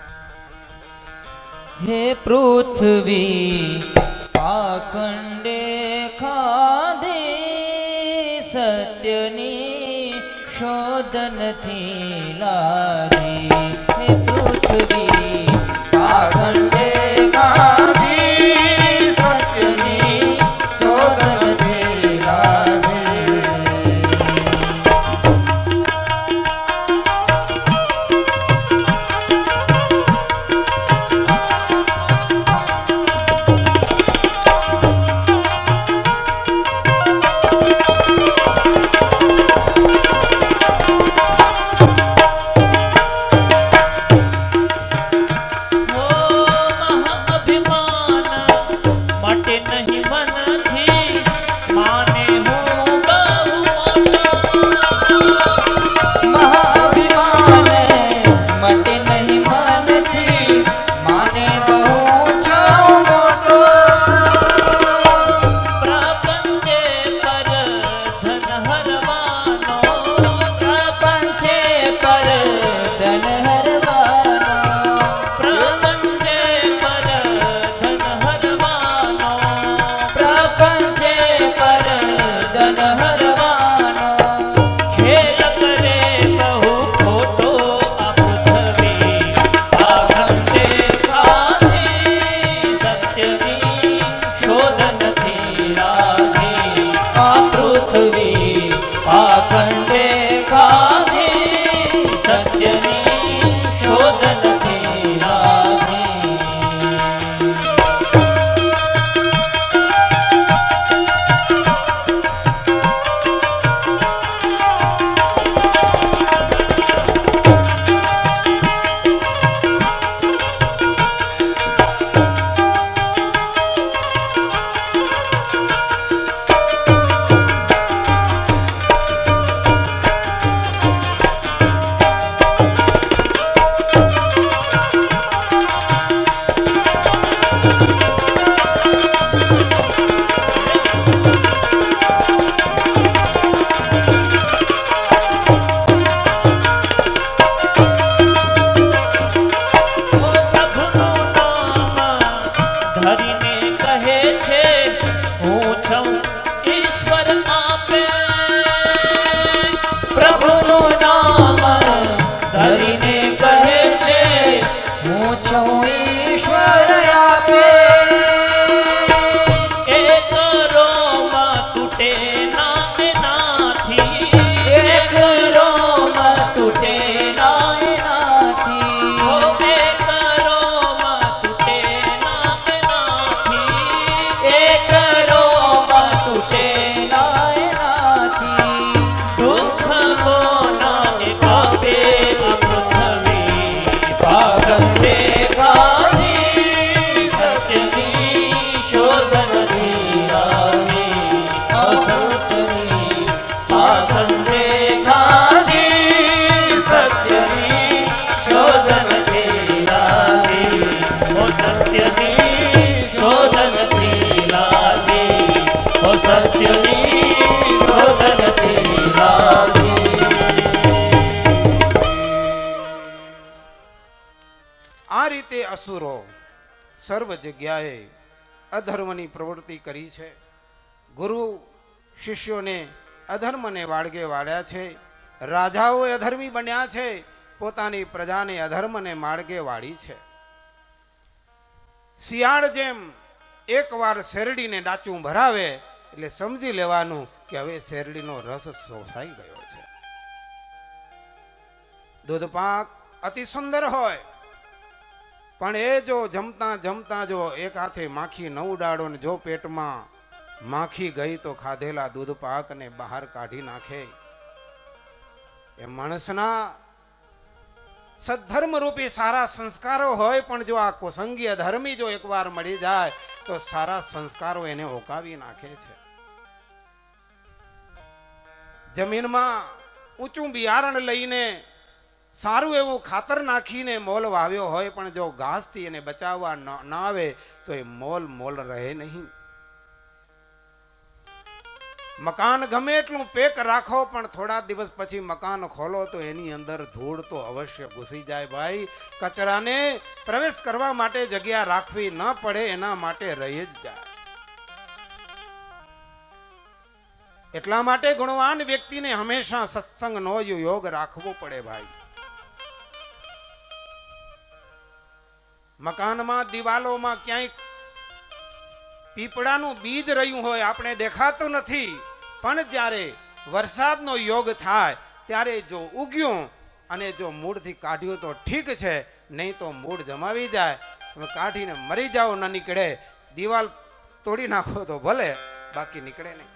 હે પૃથ્વી પાખંડે ખાધે, સત્યની શોધ નથી લાગી. હે પૃથ્વી પાખંડે ખાધી, સત્યની શોધ નથી લાગી. સર્વ જગ્યાએ અધર્મની પ્રવૃત્તિ કરી છે. ગુરુ શિષ્યોને અધર્મને વાળગે વાળ્યા છે. રાજાઓ અધર્મી બન્યા છે. પોતાની પ્રજાને અધર્મને માર્ગે વાળી છે. શિયાળ જેમ એકવાર શેરડીને ડાચું ભરાવે એટલે સમજી લેવાનું કે હવે શેરડીનો રસ શોષાઈ ગયો છે. દૂધ પાક અતિ સુંદર હોય, પણ એ જો જમતા જમતા જો એક હાથે માખી ન ઉડાડો ને જો પેટમાં માખી ગઈ તો ખાધેલા દૂધ પાકને બહાર કાઢી નાખે. એ માણસના સદ્ધર્મ રૂપી સારા સંસ્કારો હોય, પણ જો આ કુસંગી અધર્મી જો એકવાર મળી જાય તો સારા સંસ્કારો એને ઓકાવી નાખે છે. જમીનમાં ઊંચું બિયારણ લઈને સારું એવું ખાતર નાખીને મોલ વાવ્યો હોય, પણ જો ઘાસથી એને બચાવવા ન આવે તો એ મોલ મોલ રહે નહીં. મકાન ગમે એટલું પેક રાખો, પણ થોડા દિવસ પછી મકાન ખોલો તો એની અંદર ધૂળ તો અવશ્ય ઘૂસી જાય. ભાઈ, કચરાને પ્રવેશ કરવા માટે જગ્યા રાખવી ન પડે, એના માટે રહી જ જાય. એટલા માટે ગુણવાન વ્યક્તિને હંમેશા સત્સંગનો યોગ રાખવો પડે. ભાઈ, મકાનમાં દિવાલોમાં ક્યાંય પીપળાનું બીજ રહ્યું હોય, આપણે દેખાતું નથી, પણ જ્યારે વરસાદનો યોગ થાય ત્યારે જો ઉગ્યું અને જો મૂળથી કાઢ્યું તો ઠીક છે, નહીં તો મૂળ જમાવી જાય. તમે કાઢીને મરી જાઓ, ન નીકળે. દિવાલ તોડી નાખો તો ભલે, બાકી નીકળે નહીં.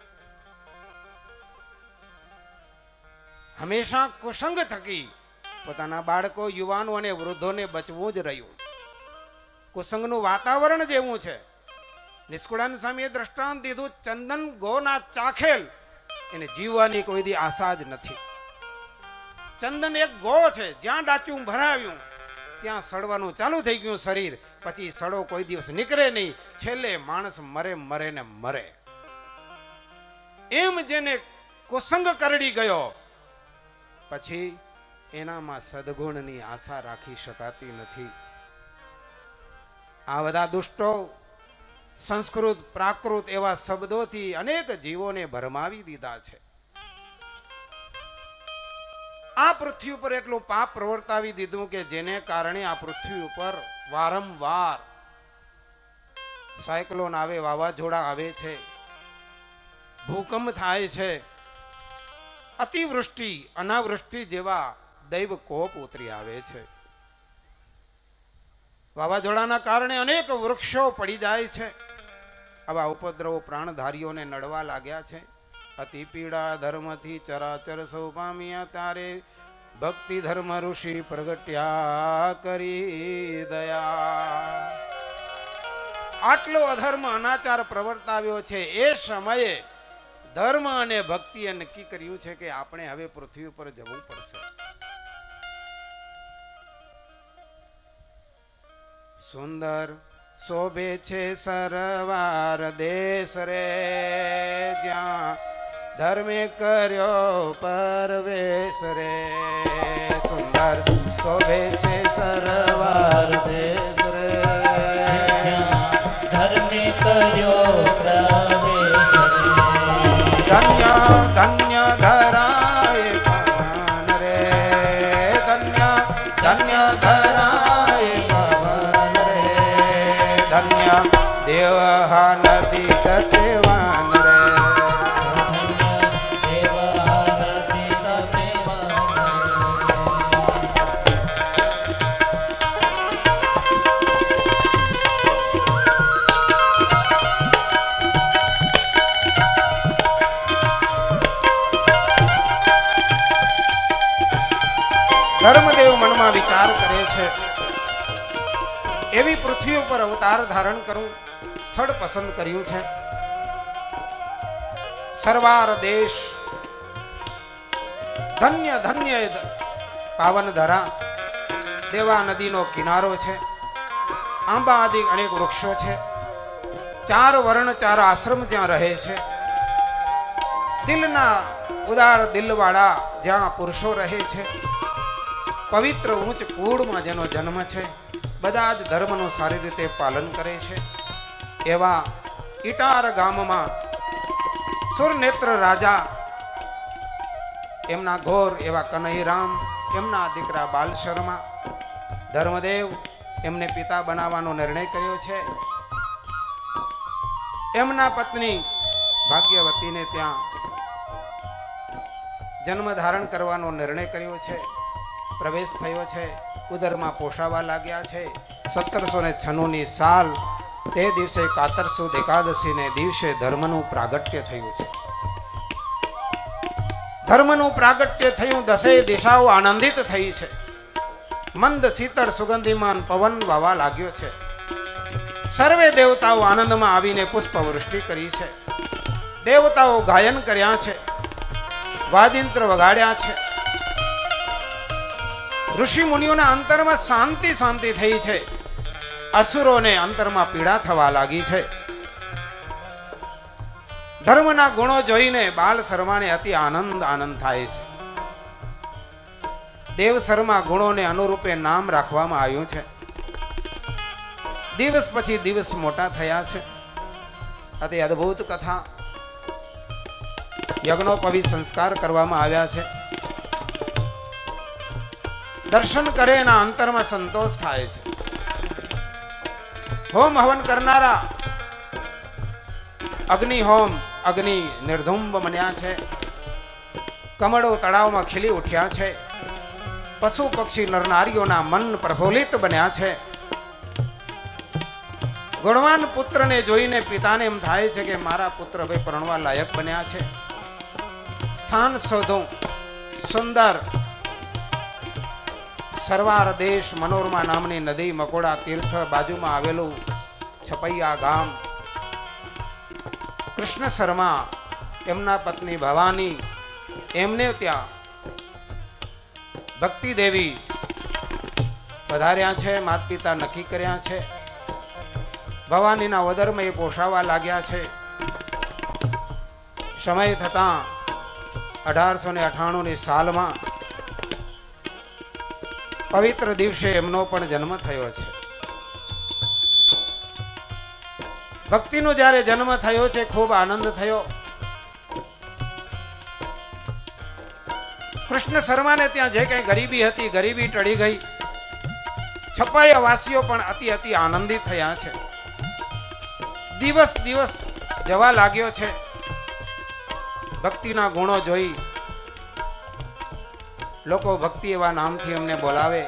હંમેશા કુસંગ થકી પોતાના બાળકો, યુવાનો અને વૃદ્ધોને બચવું જ રહ્યું. કુસંગનું વાતાવરણ જેવું છે. નિષ્કુળાનંદ સ્વામીએ દ્રષ્ટાંત દીધું, ચંદન ગોના ચાખેલ એને જીવવાની કોઈ દી આશા જ નથી. ચંદન એક ગો છે, જ્યાં ડાચું ભરાવ્યું ત્યાં સડવાનું ચાલુ થઈ ગયું શરીર, પછી સડો કોઈ દિવસ નીકળે નહીં, છેલ્લે માણસ મરે મરે ને મરે. એમ જેને કુસંગ કરડી ગયો પછી એનામાં સદગુણની આશા રાખી શકાતી નથી. આ બધા દુષ્ટો સંસ્કૃત પ્રાકૃત એવા શબ્દોથી અનેક જીવોને ભરમાવી દીધા છે. આ પૃથ્વી ઉપર એટલું પાપ પ્રવર્તાવી દીધું કે જેને કારણે આ પૃથ્વી ઉપર વારંવાર સાયક્લોન આવે, વાવાઝોડા આવે છે, ભૂકંપ થાય છે, અતિવૃષ્ટિ અનાવૃષ્ટિ જેવા દૈવ કોપ ઉતરી આવે છે. વાવાઝોડાના કારણે અનેક વૃક્ષો પડી જાય છે. આવા ઉપદ્રવો પ્રાણધારીઓને નડવા લાગ્યા છે. અતિ પીડા ધર્મથી ચરાચર સૌ પામ્યા, ત્યારે ભક્તિ ધર્મ ઋષિ પ્રગટ્યા કરી દયા. આટલો અધર્મ અનાચાર પ્રવર્તાવ્યો છે. એ સમયે ધર્મ અને ભક્તિએ નક્કી કર્યું છે કે આપણે હવે પૃથ્વી ઉપર જવું પડશે. સુંદર શોભે છે સરવાર દેશ રે, જ્યાં ધર્મે કર્યો પરવેશ રે. સુંદર શોભે છે સરવાર દેશ રે, ધર્મે કર્યો પ્રવેશ રે. ધન્ય ધન્ય ધરાય પવન રે, ધન્ય ધન્ય ધરાય પવન રે, ધન્ય દેવહા નદી તટે વાન રે. ધર્મદેવ મનમાં વિચાર કરે છે, એવી પૃથ્વી ઉપર અવતાર ધારણ કરું સ્થળ પસંદ કર્યું છે. સરવાર દેશ, ધન્ય ધન્ય પાવન ધરા, દેવા નદીનો કિનારો છે, આંબા આદિ અનેક વૃક્ષો છે, ચાર વર્ણ ચાર આશ્રમ ત્યાં રહે છે. દિલના ઉદાર દિલવાળા જ્યાં પુરુષો રહે છે, પવિત્ર ઉચ્ચ કુળમાં જેનો જન્મ છે, બધા જ ધર્મનું સારી રીતે પાલન કરે છે. એવા ઇટાર ગામમાં સુરનેત્ર રાજા, એમના ઘોર એવા કનૈરામ, એમના દીકરા બાલ શર્મા, ધર્મદેવ એમને પિતા બનાવવાનો નિર્ણય કર્યો છે. એમના પત્ની ભાગ્યવતીને ત્યાં જન્મ ધારણ કરવાનો નિર્ણય કર્યો છે. પ્રવેશ થયો છે. ઉદરમાં પોષાવા લાગ્યા છે. સત્તરસો ને છન્નું ની સાલ તે દિવસે કાતર સુદ એકાદશી ને દિવસે ધર્મનું પ્રાગટ્ય થયું છે. ધર્મનું પ્રાગટ્ય થયું. દસેય દિશાઓ આનંદિત થઈ છે. મંદ શીતળ સુગંધીમાન પવન વાવા લાગ્યો છે. સર્વે દેવતાઓ આનંદમાં આવીને પુષ્પ વૃષ્ટિ કરી છે. દેવતાઓ ગાયન કર્યા છે, વાદિંત્ર વગાડ્યા છે. ઋષિ મુનિઓના અંતરમાં શાંતિ શાંતિ થઈ છે. અસુરોને અંતરમાં પીડા થવા લાગી છે. ધર્મના ગુણો જોઈને બાલ શર્માને અતિ આનંદ આનંદ થાય છે. દેવ શર્મા ગુણોને અનુરૂપે નામ રાખવામાં આવ્યું છે. દિવસ પછી દિવસ મોટા થયા છે. અતિ અદ્ભુત કથા. યજ્ઞોપવિત સંસ્કાર કરવામાં આવ્યા છે. દર્શન કરે એના અંતરમાં સંતોષ થાય છે. હોમ હવન કરનારા અગ્નિ હોમ અગ્નિ નિર્ધુંબ બન્યા છે. કમળો તળાવમાં ખીલી ઉઠ્યા છે. પશુ પક્ષી નરનારીઓના મન પ્રફુલ્લિત બન્યા છે. ગુણવાન પુત્રને જોઈને પિતાને એમ થાય છે કે મારા પુત્ર ભાઈ પરણવા લાયક બન્યા છે. સ્થાન શોધો. સુંદર સરવાર દેશ મનોરમા નામની નદી, મકોડા તીર્થ બાજુમાં આવેલું છપૈયા ગામ. કૃષ્ણ શર્મા, એમના પત્ની ભવાની, એમને ત્યાં ભક્તિ દેવી પધાર્યા છે. માતા પિતા નક્કી કર્યા છે. ભવાનીના ઉદરમાં એ પોષાવા લાગ્યા છે. સમય થતા અઢારસો ને અઠાણું ની સાલમાં પવિત્ર દિવસે એમનો પણ જન્મ થયો છે. ભક્તિનો જ્યારે જન્મ થયો છે, ખૂબ આનંદ થયો. કૃષ્ણ શર્માને ત્યાં જે કઈ ગરીબી હતી, ગરીબી ટળી ગઈ. છપાયા વાસીઓ પણ અતિ અતિ આનંદિત થયા છે. દિવસ દિવસ જવા લાગ્યો છે. ભક્તિના ગુણો જોઈ લોકો ભક્તિ એવા નામથી એમને બોલાવે,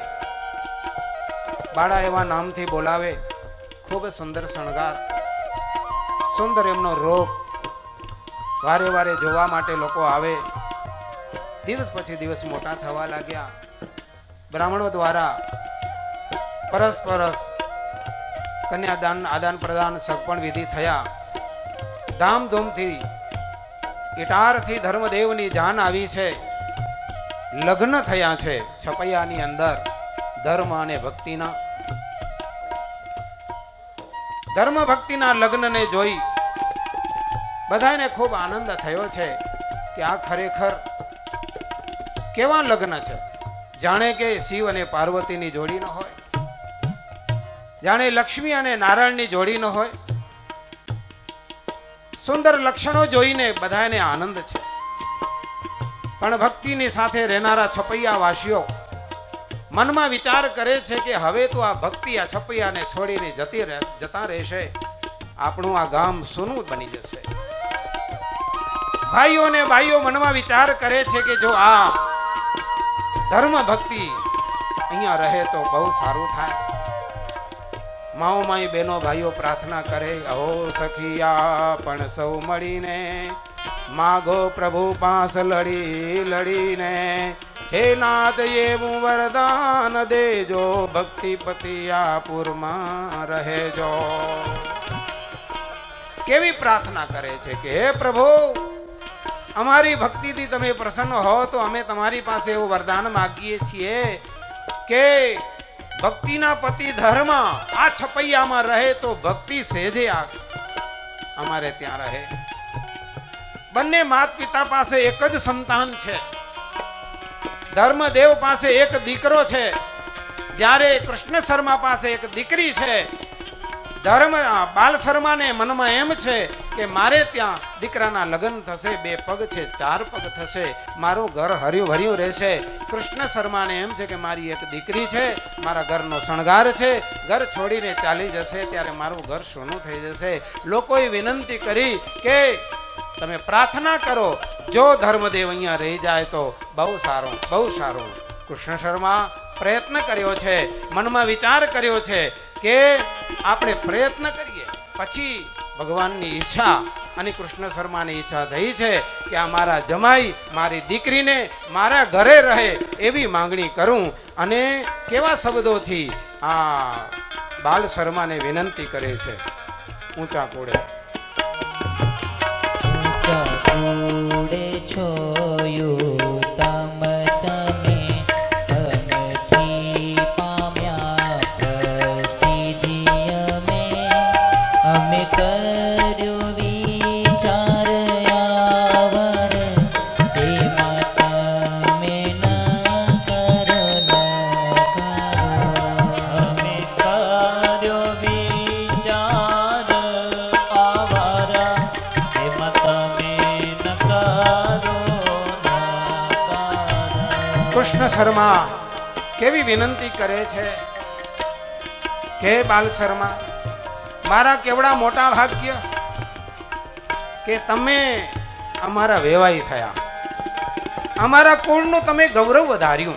બાળા એવા નામથી બોલાવે. ખૂબ સુંદર શણગાર, સુંદર એમનો રૂપ, વારે વારે જોવા માટે લોકો આવે. દિવસ પછી દિવસ મોટા થવા લાગ્યા. બ્રાહ્મણો દ્વારા પરસ્પરસ કન્યાદાન આદાન પ્રદાન સગપણ વિધિ થયા. ધામધૂમથી ઇટારથી ધર્મદેવની જાન આવી છે. લગ્ન થયા છે છપૈયાની અંદર ધર્મ અને ભક્તિના. ધર્મ ભક્તિના લગ્નને જોઈ બધાને ખૂબ આનંદ થયો છે કે આ ખરેખર કેવા લગ્ન છે. જાણે કે શિવ અને પાર્વતીની જોડી ન હોય, જાણે લક્ષ્મી અને નારાયણની જોડી ન હોય. સુંદર લક્ષણો જોઈને બધાને આનંદ છે. પણ ભક્તિની સાથે રહેનારા છપૈયા વાસીઓ મનમાં વિચાર કરે છે કે હવે તો આ ભક્તિ આ છપૈયાને છોડીને જતી રહે જતા રહેશે. આપણું આ ગામ સૂનું બની જશે. ભાઈઓ ને ભાઈઓ મનમાં વિચાર કરે છે કે જો આ ધર્મ ભક્તિ અહીંયા રહે તો બહુ સારું થાય. માઓ માઈ બહેનો ભાઈઓ પ્રાર્થના કરે, અહો સખિયા પણ સૌ મળીને માગો પ્રભુ પાસ લડી લડીને. હે નાથ એવું વરદાન દેજો, ભક્તિ પતિયાપુરમાં રહેજો. કેવી પ્રાર્થના કરે છે કે હે પ્રભુ, અમારી ભક્તિથી તમે પ્રસન્ન હો તો અમે તમારી પાસે એવું વરદાન માગીએ છીએ કે ભક્તિના પતિ ધર્મ આ છપૈયામાં રહે તો ભક્તિ સેજે આ અમારે ત્યાં રહે. બંને માતા પિતા પાસે એક જ સંતાન છે. ધર્મદેવ પાસે એક દીકરો છે. ત્યારે કૃષ્ણ શર્મા પાસે એક દીકરી છે. ધર્મ બાલ શર્માને મનમાં એમ છે કે મારે ત્યાં દીકરાના લગ્ન થશે, બે પગ છે, ચાર પગ થશે, મારું ઘર હર્યું ભર્યું રહેશે. કૃષ્ણ શર્માને એમ છે કે મારી એક દીકરી છે, મારા ઘરનો શણગાર છે, ઘર છોડીને ચાલી જશે ત્યારે મારું ઘર સોનું થઈ જશે. લોકોએ વિનંતી કરી કે તમે પ્રાર્થના કરો, જો ધર્મદેવ અહીંયા રહી જાય તો બહુ સારું, બહુ સારું. કૃષ્ણ શર્મા પ્રયત્ન કર્યો છે, મનમાં વિચાર કર્યો છે કે આપણે પ્રયત્ન કરીએ, પછી ભગવાનની ઈચ્છા અને કૃષ્ણ શર્માની ઈચ્છા થઈ છે કે આ મારા જમાઈ મારી દીકરીને મારા ઘરે રહે એવી માંગણી કરું. અને કેવા શબ્દોથી આ બાલ શર્માને વિનંતી કરે છે. ઊંચા કોડે કૂડે છોયું તમ તમે તમથી પામ્યા પ્રસિદ્ધિ અમે અમે કર્યો વિચાર આવાર તેમાં તમે ન કરો ન કરો અમે કર્યો વિચાર આવારા એમાં તમે ન કરો નકારા. કૃષ્ણ શર્મા કેવી વિનંતી કરે છે કે બાલ શર્મા, મારા કેવડા મોટા ભાગ્ય કે તમે અમારા વેવાઈ થયા, અમારા કુળનું તમે ગૌરવ વધાર્યું,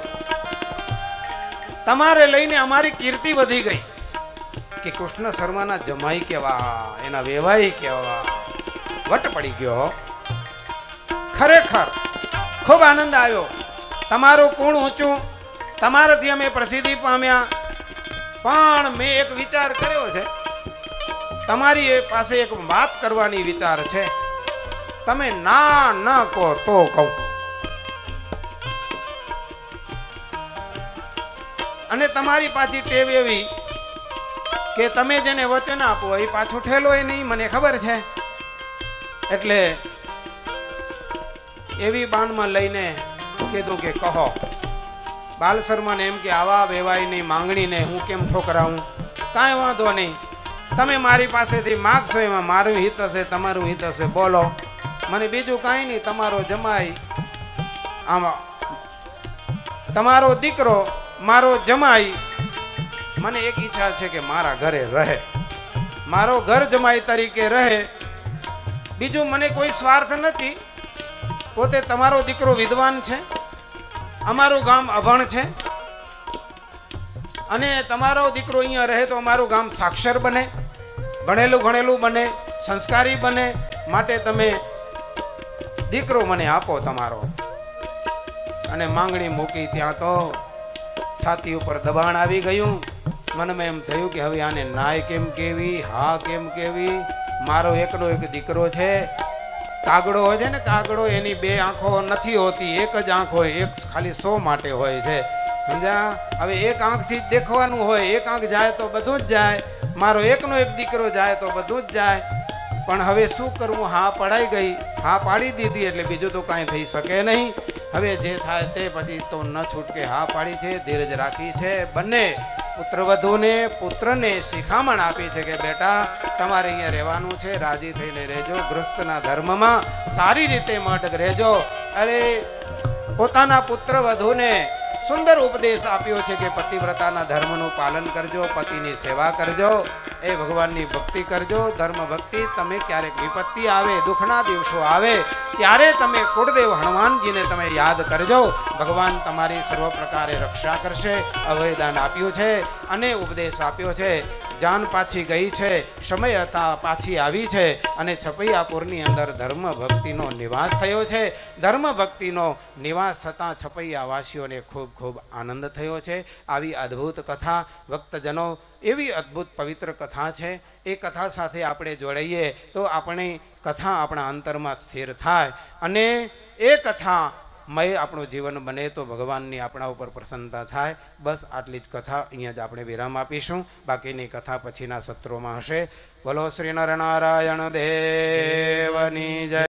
તમારે લઈને અમારી કીર્તિ વધી ગઈ. કે કૃષ્ણ શર્માના જમાઈ કેવા, એના વેવાઈ કેવા, વટ પડી ગયો. ખરેખર ખૂબ આનંદ આવ્યો. તમારું કુળ ઊંચું, તમારાથી અમે પ્રસિદ્ધિ પામ્યા, પણ મેં એક વિચાર કર્યો છે, તમારી એ પાસે એક વાત કરવાની વિચાર છે. તમે ના ન કહો તો કહું. અને તમારી પાછી ટેવ એવી કે તમે જેને વચન આપો એ પાછું ઠેલોય નહીં, મને ખબર છે. એટલે એવી બાનમાં લઈને કીધું કે કહો. બાલ શર્માને એમ કે આવા વેવાઈની માંગણીને હું કેમ ઠોકરાવું? કાંઈ વાંધો નહીં, તમે મારી પાસેથી માગશો એમાં મારું હિત હશે, તમારું હિત હશે, બોલો. મને બીજું કાંઈ નહીં, તમારો જમાઈ, આમાં તમારો દીકરો, મારો જમાઈ, મને એક ઈચ્છા છે કે મારા ઘરે રહે, મારો ઘર જમાઈ તરીકે રહે. બીજું મને કોઈ સ્વાર્થ નથી. પોતે તમારો દીકરો વિદ્વાન છે, અમારું ગામ અભણ છે, અને તમારો દીકરો અહીંયા રહે તો અમારું ગામ સાક્ષર બને, ભણેલું ભણેલું બને, સંસ્કારી બને. માટે તમે દીકરો મને આપો તમારો. અને માંગણી મૂકી ત્યાં તો છાતી ઉપર દબાણ આવી ગયું. મનમાં એમ થયું કે હવે આને નાય કેમ કેવી, હા કેમ કેવી. મારો એકનો એક દીકરો છે. કાગડો હોય છે ને, કાગડો, એની બે આંખો નથી હોતી, એક જ આંખ હોય, એક ખાલી સો માટે હોય છે, સમજ્યા? હવે એક આંખથી જ દેખવાનું હોય, એક આંખ જાય તો બધું જ જાય. મારો એકનો એક દીકરો જાય તો બધું જ જાય. પણ હવે શું કરવું? હા પડાઈ ગઈ, હા પાડી દીધી એટલે બીજું તો કાંઈ થઈ શકે નહીં. હવે જે થાય તે પછી તો ન છૂટકે હા પાડી છે, ધીરજ રાખી છે. બંને પુત્રવધૂને પુત્રને શિખામણ આપી છે કે બેટા તમારે અહીંયા રહેવાનું છે, રાજી થઈને રહેજો, ગૃહસ્થના ધર્મમાં સારી રીતે મઢ રહેજો. અરે પોતાના પુત્રવધૂને સુંદર ઉપદેશ આપ્યો છે કે પતિવ્રતાના ધર્મનું પાલન કરજો, પતિની સેવા કરજો, એ ભગવાનની ભક્તિ કરજો. ધર્મ ભક્તિ. તમે ક્યારેક વિપત્તિ આવે, દુઃખના દિવસો આવે ત્યારે તમે કુળદેવ હનુમાનજીને તમે યાદ કરજો. ભગવાન તમારી સર્વ પ્રકારે રક્ષા કરશે. અભયદાન આપ્યું છે અને ઉપદેશ આપ્યો છે. જાન પાછી ગઈ છે, સમય હતા પાછી આવી છે, અને છપૈયાપુરની અંદર ધર્મ ભક્તિનો નિવાસ થયો છે. ધર્મ ભક્તિનો નિવાસ થતાં છપૈયાવાસીઓને ખૂબ ખૂબ આનંદ થયો છે. આવી અદ્ભુત કથા ભક્તજનો, એવી અદ્ભુત પવિત્ર કથા છે. એ કથા સાથે આપણે જોડાઈએ તો આપણી કથા આપણા અંતરમાં સ્થિર થાય, અને એ કથા મય આપણું જીવન બને તો ભગવાનની આપણા ઉપર પ્રસન્નતા થાય. બસ આટલી જ કથા અહીંયા જ આપણે વિરામ આપીશું. બાકીની કથા પછીના સત્રોમાં હશે. બોલો શ્રી નરનારાયણ દેવની જય.